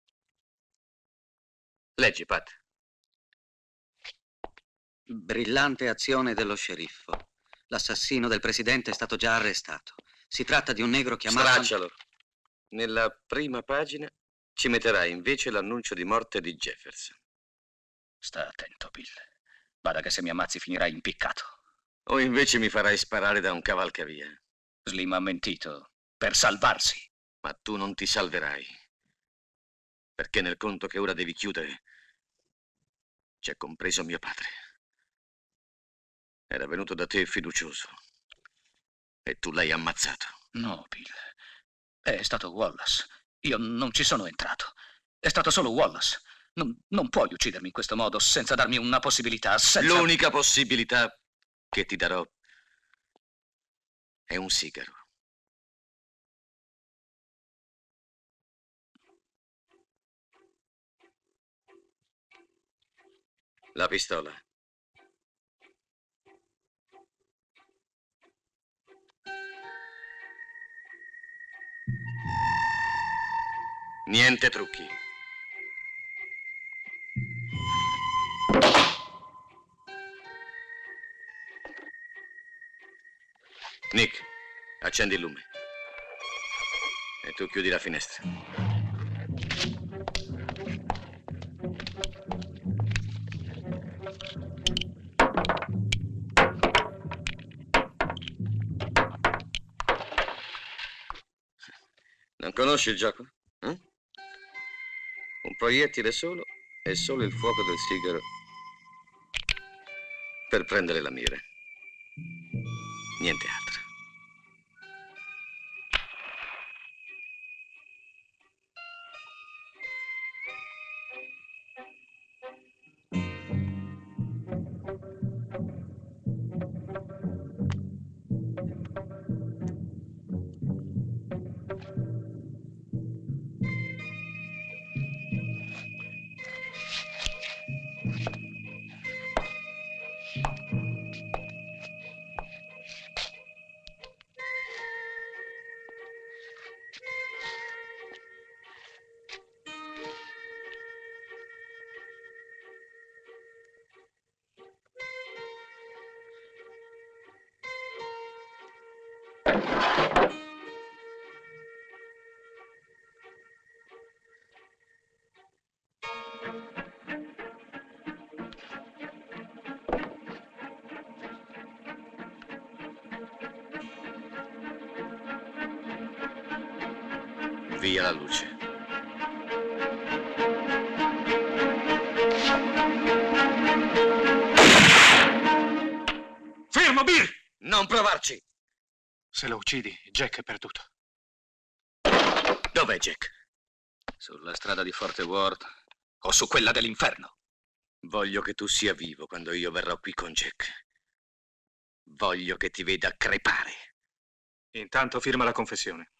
Leggi, Pat. Brillante azione dello sceriffo. L'assassino del presidente è stato già arrestato. Si tratta di un negro chiamato... Straccialo. Nella prima pagina ci metterai invece l'annuncio di morte di Jefferson. Sta attento, Bill. Bada che se mi ammazzi finirai impiccato. O invece mi farai sparare da un cavalcavia. Slim ha mentito per salvarsi. Ma tu non ti salverai. Perché nel conto che ora devi chiudere c'è compreso mio padre. Era venuto da te fiducioso. E tu l'hai ammazzato. No, Bill. È stato Wallace. Io non ci sono entrato. È stato solo Wallace. Non, non puoi uccidermi in questo modo senza darmi una possibilità, senza... L'unica possibilità che ti darò è un sigaro. La pistola. Niente trucchi. Nick, accendi il lume. E tu chiudi la finestra. Non conosci il gioco? Eh? Un proiettile solo e solo il fuoco del sigaro per prendere la mira. Niente altro. Via la luce. Fermo, Bill! Non provarci! Se lo uccidi, Jack è perduto. Dov'è Jack? Sulla strada di Forte Worth o su quella dell'inferno. Voglio che tu sia vivo quando io verrò qui con Jack. Voglio che ti veda crepare. Intanto firma la confessione.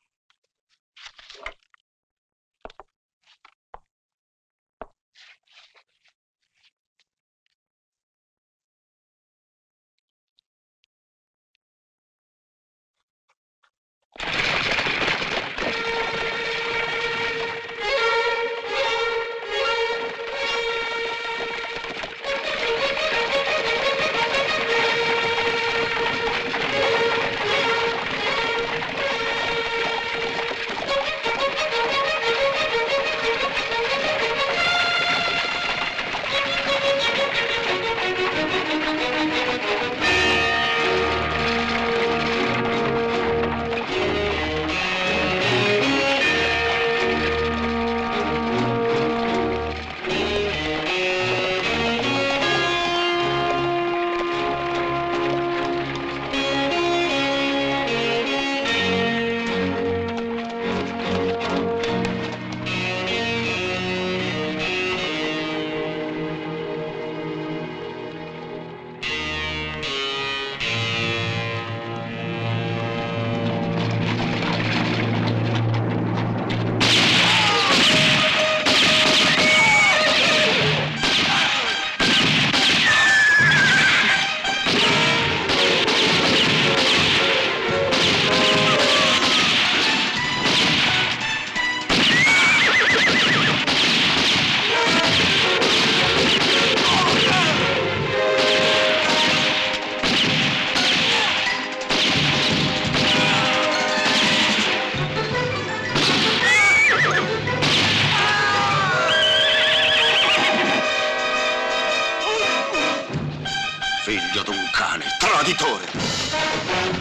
Figlio d'un cane, traditore!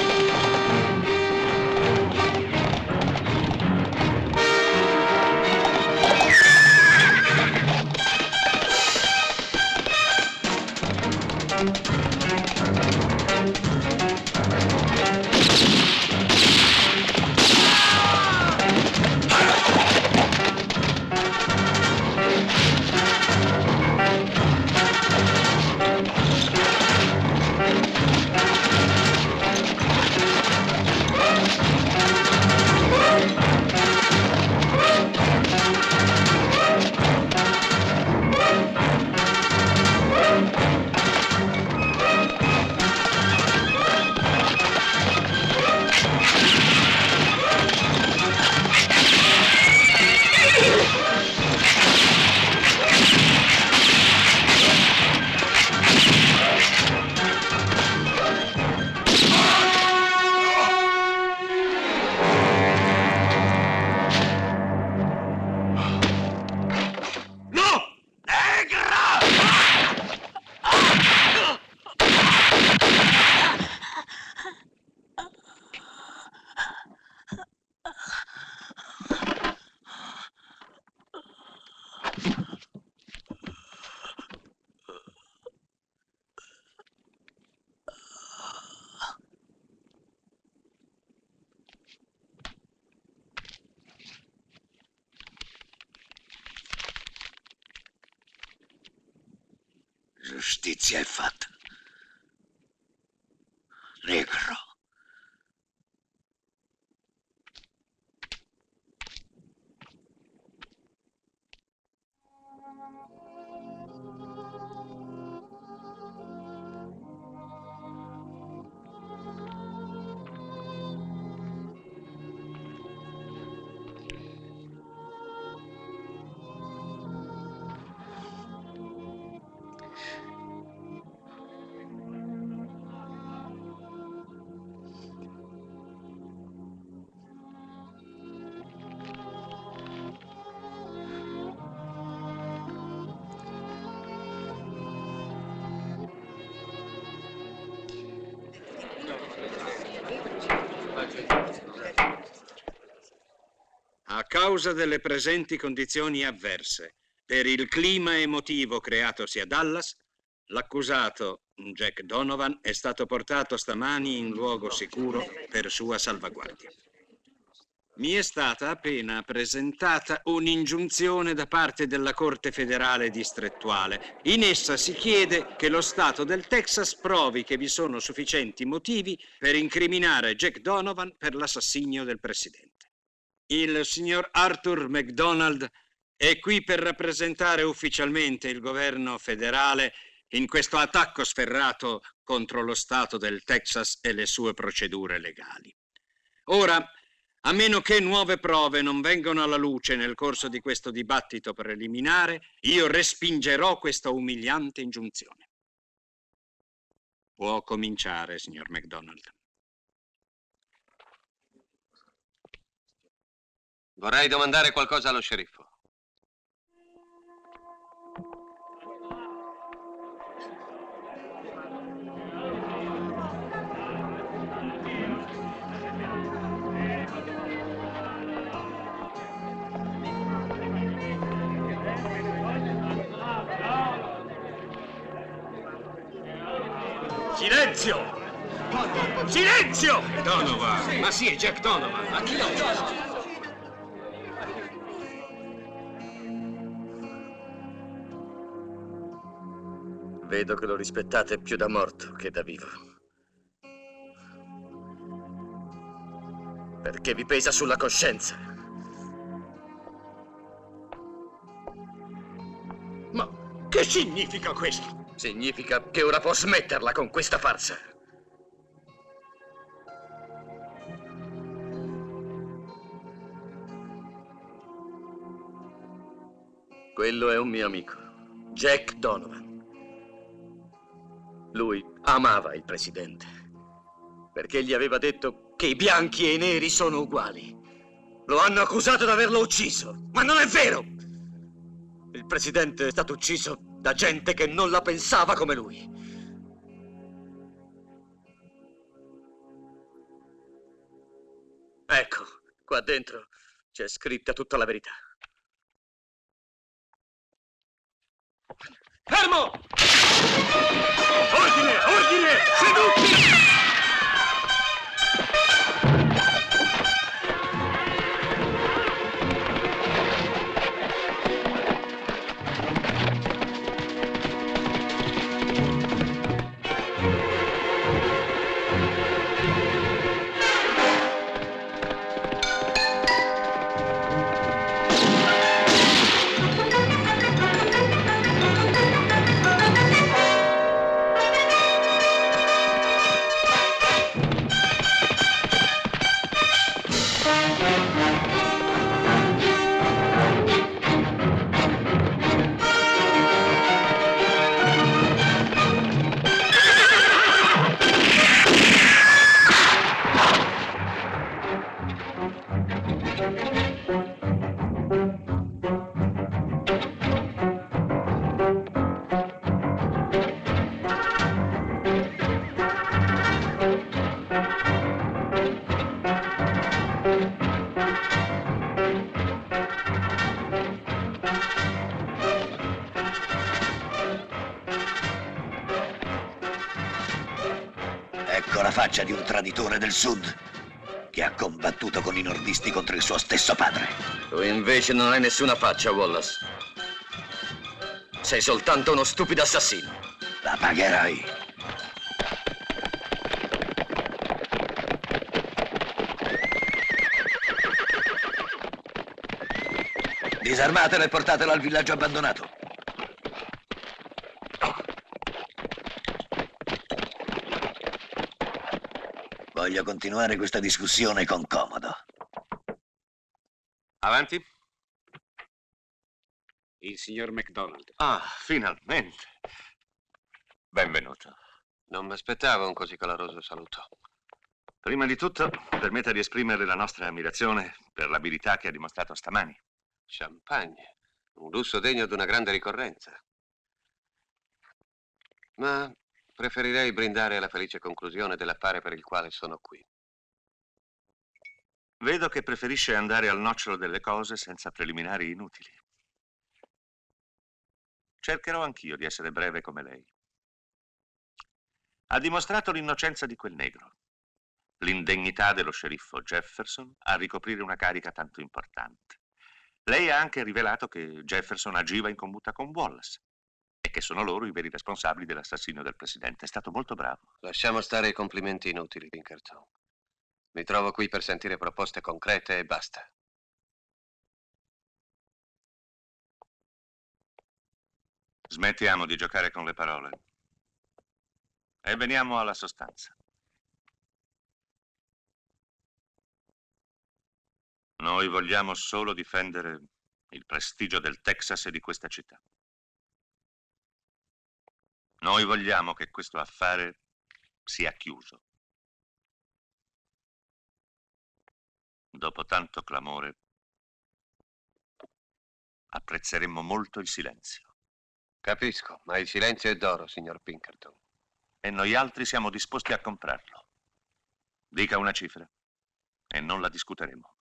Giustizia è fatta. Negro. A causa delle presenti condizioni avverse, per il clima emotivo creatosi a Dallas, l'accusato, Jack Donovan, è stato portato stamani in luogo sicuro per sua salvaguardia. Mi è stata appena presentata un'ingiunzione da parte della Corte federale distrettuale. In essa si chiede che lo Stato del Texas provi che vi sono sufficienti motivi per incriminare Jack Donovan per l'assassinio del presidente. Il signor Arthur McDonald è qui per rappresentare ufficialmente il governo federale in questo attacco sferrato contro lo Stato del Texas e le sue procedure legali. Ora, a meno che nuove prove non vengano alla luce nel corso di questo dibattito preliminare, io respingerò questa umiliante ingiunzione. Può cominciare, signor McDonald. Vorrei domandare qualcosa allo sceriffo. Silenzio! Silenzio! Donovan! Ma sì, è Jack Donovan. Ma chi lo Vedo che lo rispettate più da morto che da vivo. Perché vi pesa sulla coscienza. Ma che significa questo? Significa che ora può smetterla con questa farsa. Quello è un mio amico, Jack Donovan. Lui amava il presidente, perché gli aveva detto che i bianchi e i neri sono uguali. Lo hanno accusato di averlo ucciso, ma non è vero! Il presidente è stato ucciso da gente che non la pensava come lui. Ecco, qua dentro c'è scritta tutta la verità. Fermo! Ordine! Ordine! Seduti! Ecco la faccia di un traditore del Sud che ha combattuto con i nordisti contro il suo stesso padre. Tu invece non hai nessuna faccia, Wallace. Sei soltanto uno stupido assassino. La pagherai. Disarmatelo e portatelo al villaggio abbandonato. Voglio continuare questa discussione con comodo. Avanti. Il signor McDonald. Ah, finalmente. Benvenuto. Non mi aspettavo un così caloroso saluto. Prima di tutto, permetta di esprimere la nostra ammirazione per l'abilità che ha dimostrato stamani. Champagne, un lusso degno di una grande ricorrenza. Ma preferirei brindare alla felice conclusione dell'affare per il quale sono qui. Vedo che preferisce andare al nocciolo delle cose senza preliminari inutili. Cercherò anch'io di essere breve come lei. Ha dimostrato l'innocenza di quel negro. l'indegnità dello sceriffo Jefferson a ricoprire una carica tanto importante. Lei ha anche rivelato che Jefferson agiva in commutta con Wallace e che sono loro i veri responsabili dell'assassinio del presidente. È stato molto bravo. Lasciamo stare i complimenti inutili, Pinkerton. Mi trovo qui per sentire proposte concrete e basta. Smettiamo di giocare con le parole e veniamo alla sostanza. Noi vogliamo solo difendere il prestigio del Texas e di questa città. Noi vogliamo che questo affare sia chiuso. Dopo tanto clamore, apprezzeremmo molto il silenzio. Capisco, ma il silenzio è d'oro, signor Pinkerton. E noi altri siamo disposti a comprarlo. Dica una cifra e non la discuteremo.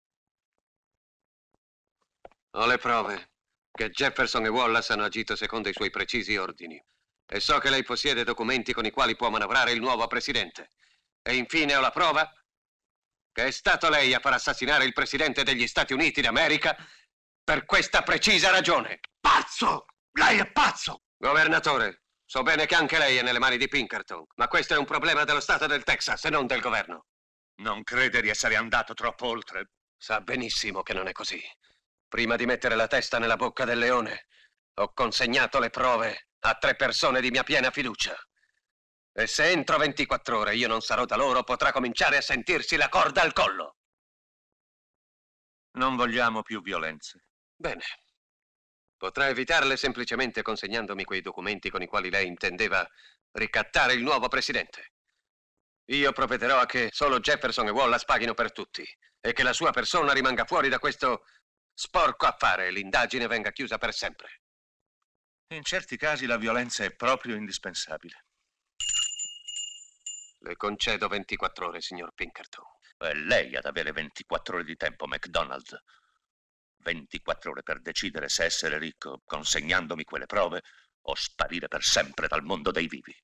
Ho le prove che Jefferson e Wallace hanno agito secondo i suoi precisi ordini. E so che lei possiede documenti con i quali può manovrare il nuovo presidente. E infine ho la prova che è stato lei a far assassinare il presidente degli Stati Uniti d'America per questa precisa ragione. Pazzo! Lei è pazzo! Governatore, so bene che anche lei è nelle mani di Pinkerton, ma questo è un problema dello Stato del Texas e non del governo. Non crede di essere andato troppo oltre? Sa benissimo che non è così. Prima di mettere la testa nella bocca del leone, ho consegnato le prove a tre persone di mia piena fiducia. E se entro ventiquattro ore io non sarò da loro, potrà cominciare a sentirsi la corda al collo. Non vogliamo più violenze. Bene. Potrà evitarle semplicemente consegnandomi quei documenti con i quali lei intendeva ricattare il nuovo presidente. Io provvederò a che solo Jefferson e Wallace paghino per tutti e che la sua persona rimanga fuori da questo sporco affare e l'indagine venga chiusa per sempre. In certi casi la violenza è proprio indispensabile. Le concedo ventiquattro ore, signor Pinkerton. È lei ad avere ventiquattro ore di tempo, MacDonald. ventiquattro ore per decidere se essere ricco consegnandomi quelle prove o sparire per sempre dal mondo dei vivi.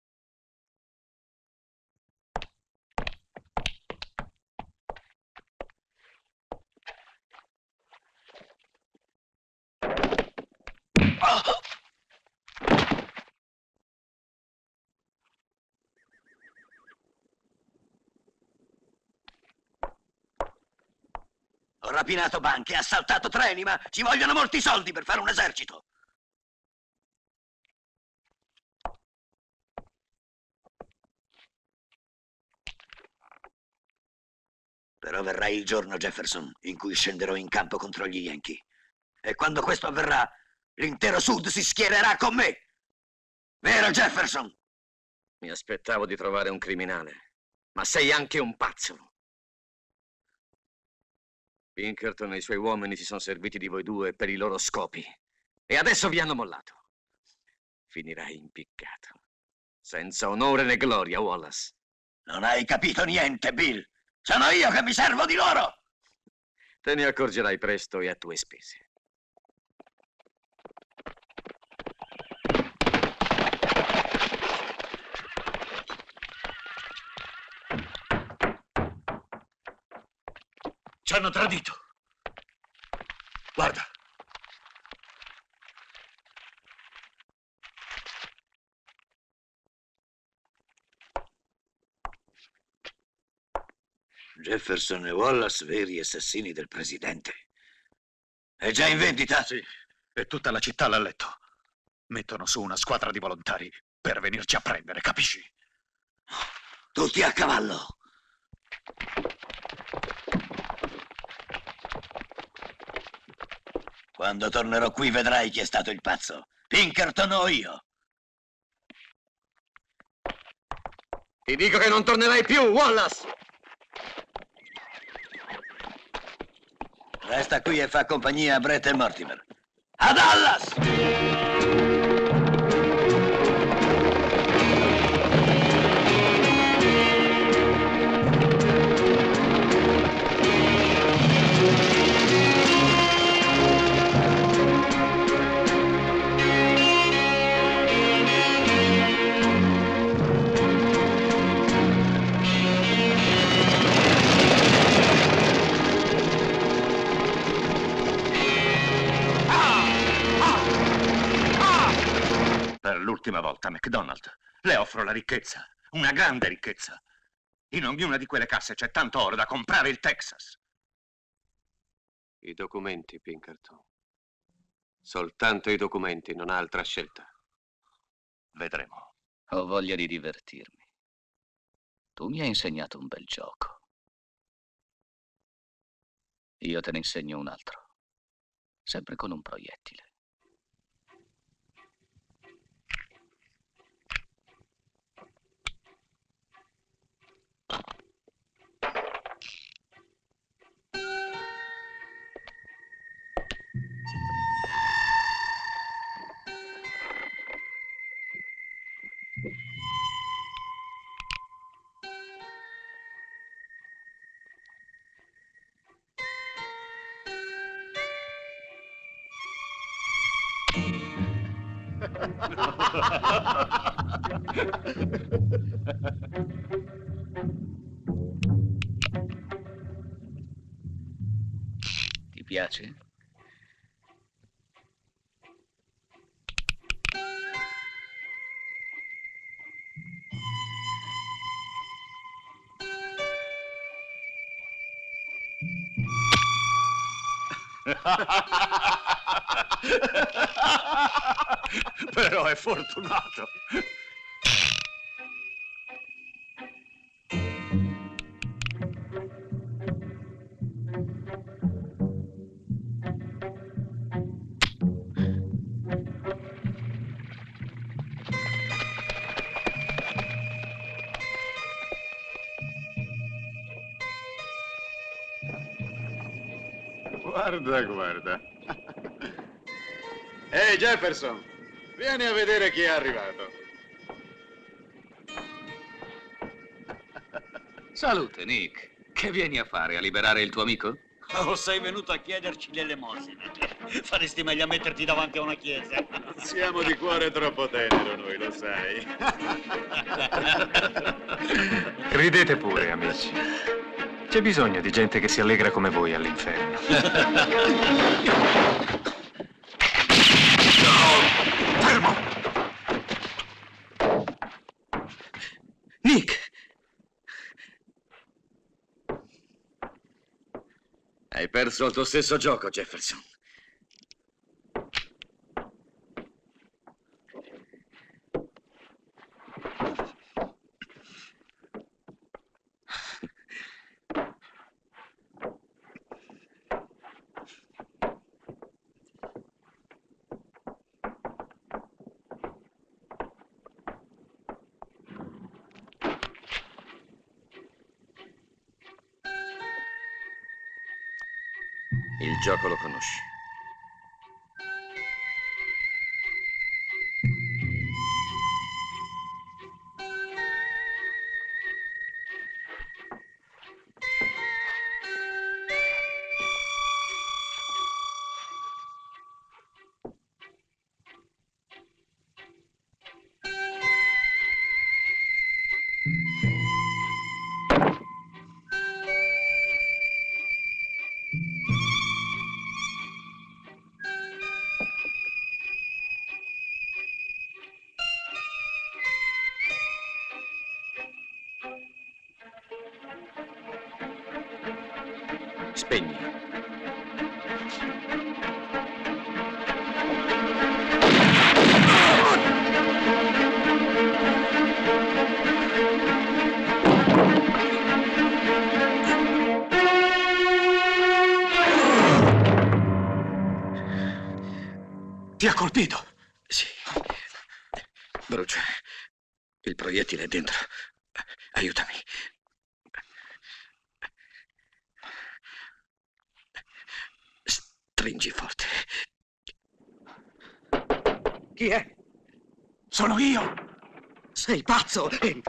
Ho rapinato banche, assaltato treni, ma ci vogliono molti soldi per fare un esercito. Però verrà il giorno, Jefferson, in cui scenderò in campo contro gli Yankee. E quando questo avverrà, l'intero Sud si schiererà con me. Vero, Jefferson? Mi aspettavo di trovare un criminale, ma sei anche un pazzo. Pinkerton e i suoi uomini si sono serviti di voi due per i loro scopi e adesso vi hanno mollato. Finirai impiccato, senza onore né gloria, Wallace. Non hai capito niente, Bill. Sono io che mi servo di loro. Te ne accorgerai presto e a tue spese. Ci hanno tradito. Guarda. Jefferson e Wallace, veri assassini del presidente. È già in vendita? Sì, e tutta la città l'ha letto. Mettono su una squadra di volontari per venirci a prendere, capisci? Tutti a cavallo. Quando tornerò qui vedrai chi è stato il pazzo. Pinkerton o io. Ti dico che non tornerai più, Wallace! Resta qui e fa compagnia a Brett e Mortimer. A Dallas! Per l'ultima volta, McDonald, le offro la ricchezza, una grande ricchezza. In ognuna di quelle casse c'è tanto oro da comprare il Texas. I documenti, Pinkerton. Soltanto i documenti, non ha altra scelta. Vedremo. Ho voglia di divertirmi. Tu mi hai insegnato un bel gioco. Io te ne insegno un altro. Sempre con un proiettile. Ti piace? Però è fortunato. Guarda, guarda. Ehi, Jefferson, vieni a vedere chi è arrivato. Salute, Nick. Che vieni a fare? A liberare il tuo amico? Oh, sei venuto a chiederci l'elemosina. Faresti meglio a metterti davanti a una chiesa. Siamo di cuore troppo tenero noi, lo sai. Ridete pure, amici. C'è bisogno di gente che si allegra come voi all'inferno. Fermo! Nick! Hai perso il tuo stesso gioco, Jefferson. Il gioco lo conosci. Spegni. Ti ha colpito? Sì. Brucia. Il proiettile è dentro. Aiutami. Stringi forte. Chi è? Sono io. Sei pazzo!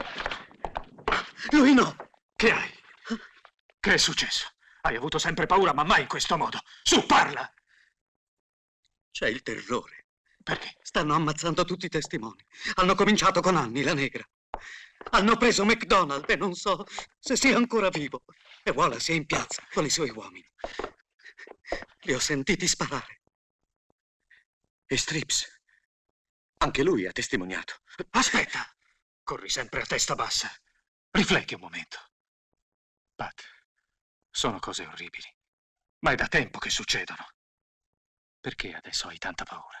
Lui no! Che hai? Che è successo? Hai avuto sempre paura, ma mai in questo modo. Su, parla! C'è il terrore. Perché? Stanno ammazzando tutti i testimoni. Hanno cominciato con Annie, la negra. Hanno preso McDonald e non so se sia ancora vivo. E Wallace è in piazza con i suoi uomini. Li ho sentiti sparare. E Strips Anche lui ha testimoniato. Aspetta! Corri sempre a testa bassa. Rifletti un momento. Pat, sono cose orribili, ma è da tempo che succedono. Perché adesso hai tanta paura?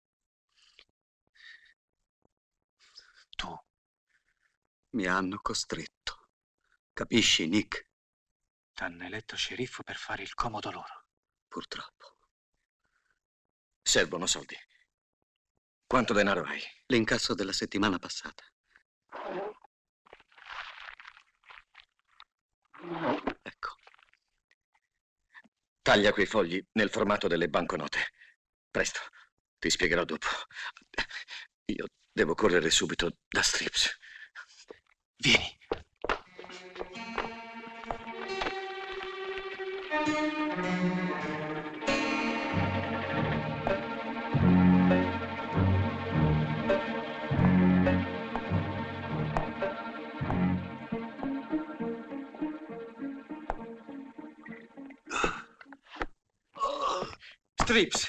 Tu. Mi hanno costretto. Capisci, Nick? T'hanno eletto sceriffo per fare il comodo loro. Purtroppo. Servono soldi. Quanto denaro hai? L'incasso della settimana passata. Ecco. Taglia quei fogli nel formato delle banconote. Presto, ti spiegherò dopo. Io devo correre subito da Strips. Vieni. Strips.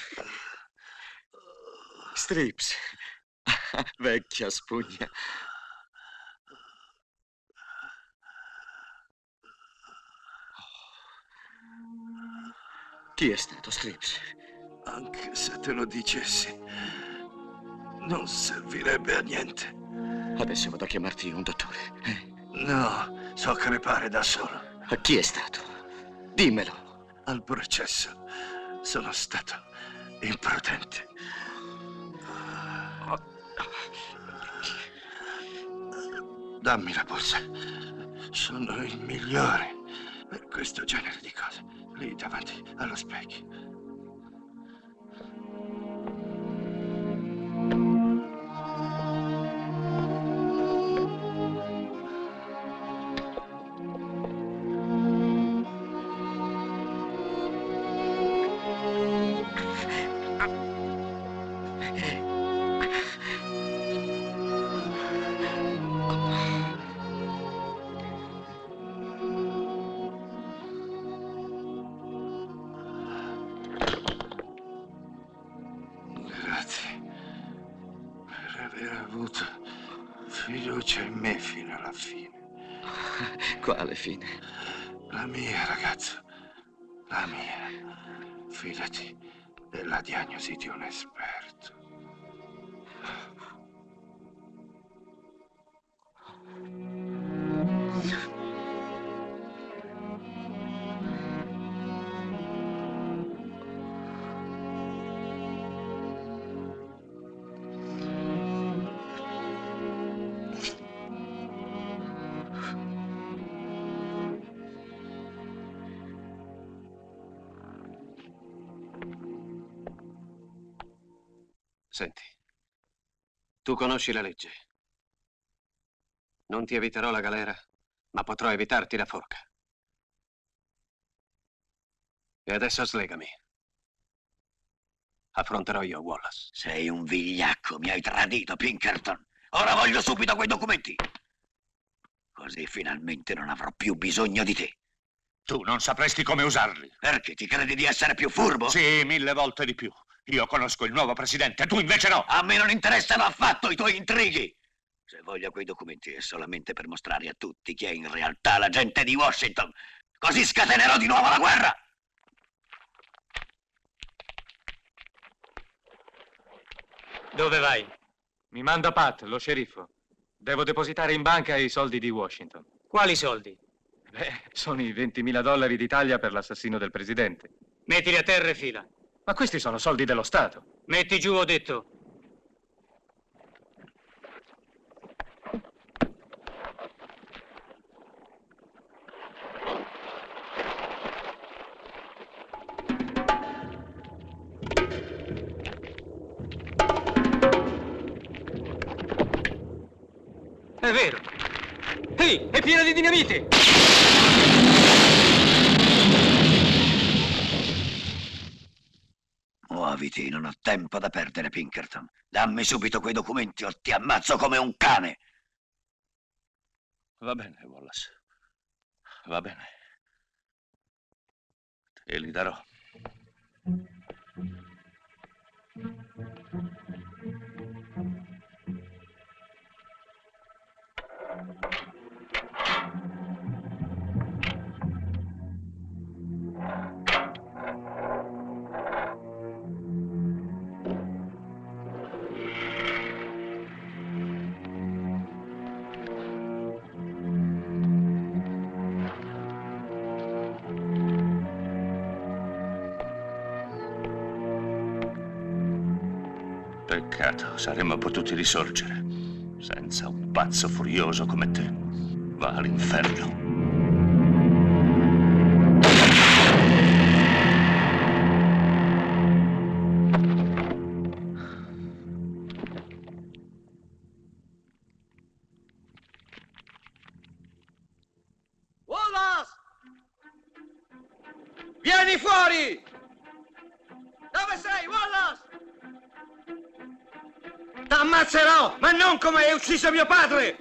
Strips. Vecchia spugna. Chi è stato, Strips? Anche se te lo dicessi, non servirebbe a niente. Adesso vado a chiamarti un dottore. Eh? No, so crepare da solo. A chi è stato? Dimmelo. Al processo sono stato imprudente. Dammi la borsa. Sono il migliore per questo genere di cose. Lì davanti allo specchio. Grazie per aver avuto fiducia in me fino alla fine. Quale fine? La mia, ragazzo. La mia. Fidati della diagnosi di un esperto. Senti, tu conosci la legge. Non ti eviterò la galera, ma potrò evitarti la forca. E adesso slegami. Affronterò io Wallace. Sei un vigliacco, mi hai tradito, Pinkerton. Ora voglio subito quei documenti. Così finalmente non avrò più bisogno di te. Tu non sapresti come usarli. Perché ti credi di essere più furbo? Sì, mille volte di più. Io conosco il nuovo presidente, tu invece no. A me non interessano affatto i tuoi intrighi. Se voglio quei documenti è solamente per mostrare a tutti chi è in realtà l'agente di Washington. Così scatenerò di nuovo la guerra. Dove vai? Mi manda Pat, lo sceriffo. Devo depositare in banca i soldi di Washington. Quali soldi? Beh, sono i ventimila dollari d'Italia per l'assassino del presidente. Mettili a terra e fila. Ma questi sono soldi dello Stato. Metti giù, ho detto. È vero. Ehi, è piena di dinamite! Muoviti, non ho tempo da perdere, Pinkerton. Dammi subito quei documenti o ti ammazzo come un cane. Va bene, Wallace. Va bene. Te li darò. Peccato, saremmo potuti risorgere. Senza un pazzo furioso come te. Va all'inferno. Wallace! Vieni fuori! Dove sei, Wallace? T'ammazzerò, ma non come hai ucciso mio padre!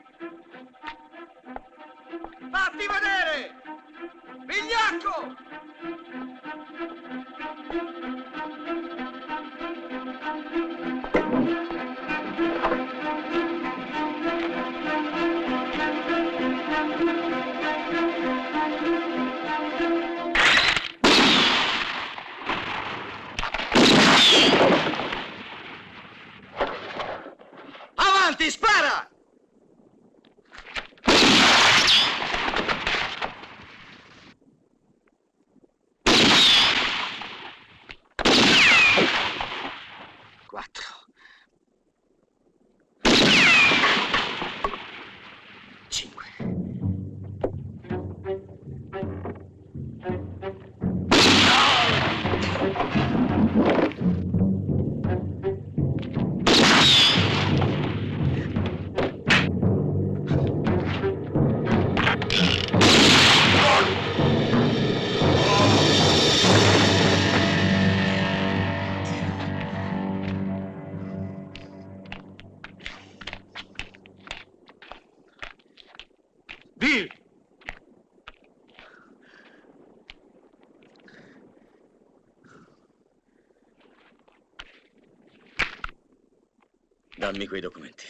Fatti vedere! Vigliacco! Avanti, spara! Quattro. Cinque. Bill! Dammi quei documenti.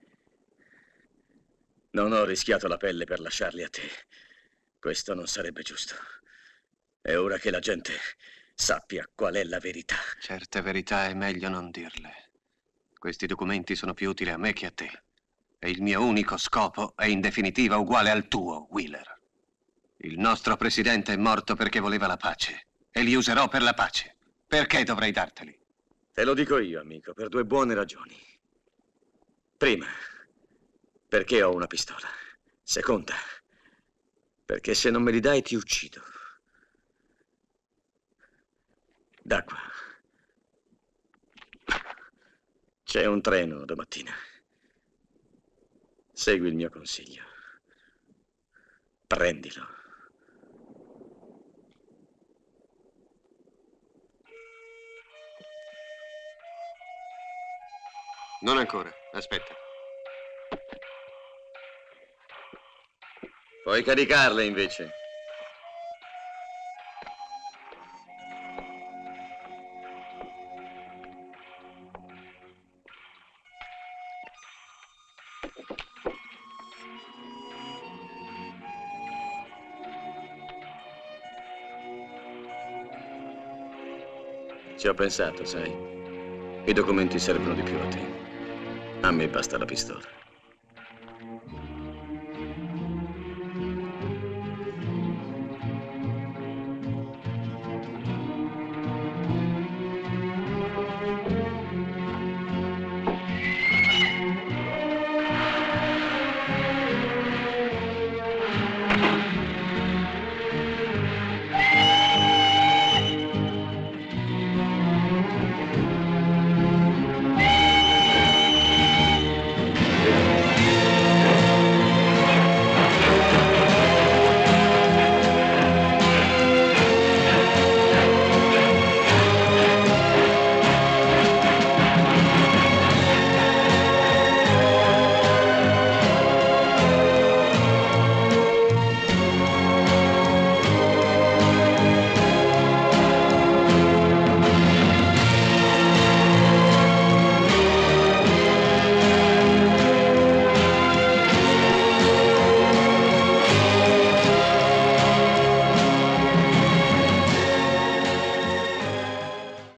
Non ho rischiato la pelle per lasciarli a te. Questo non sarebbe giusto. È ora che la gente sappia qual è la verità. Certe verità è meglio non dirle. Questi documenti sono più utili a me che a te. E il mio unico scopo è in definitiva uguale al tuo, Wheeler. Il nostro presidente è morto perché voleva la pace. E li userò per la pace. Perché dovrei darteli? Te lo dico io, amico, per due buone ragioni. Prima, perché ho una pistola. Seconda, perché se non me li dai ti uccido. Da qua. C'è un treno domattina. Segui il mio consiglio. Prendilo. Non ancora, aspetta. Puoi caricarle invece. Ci ho pensato, sai. I documenti servono di più a te. A me basta la pistola.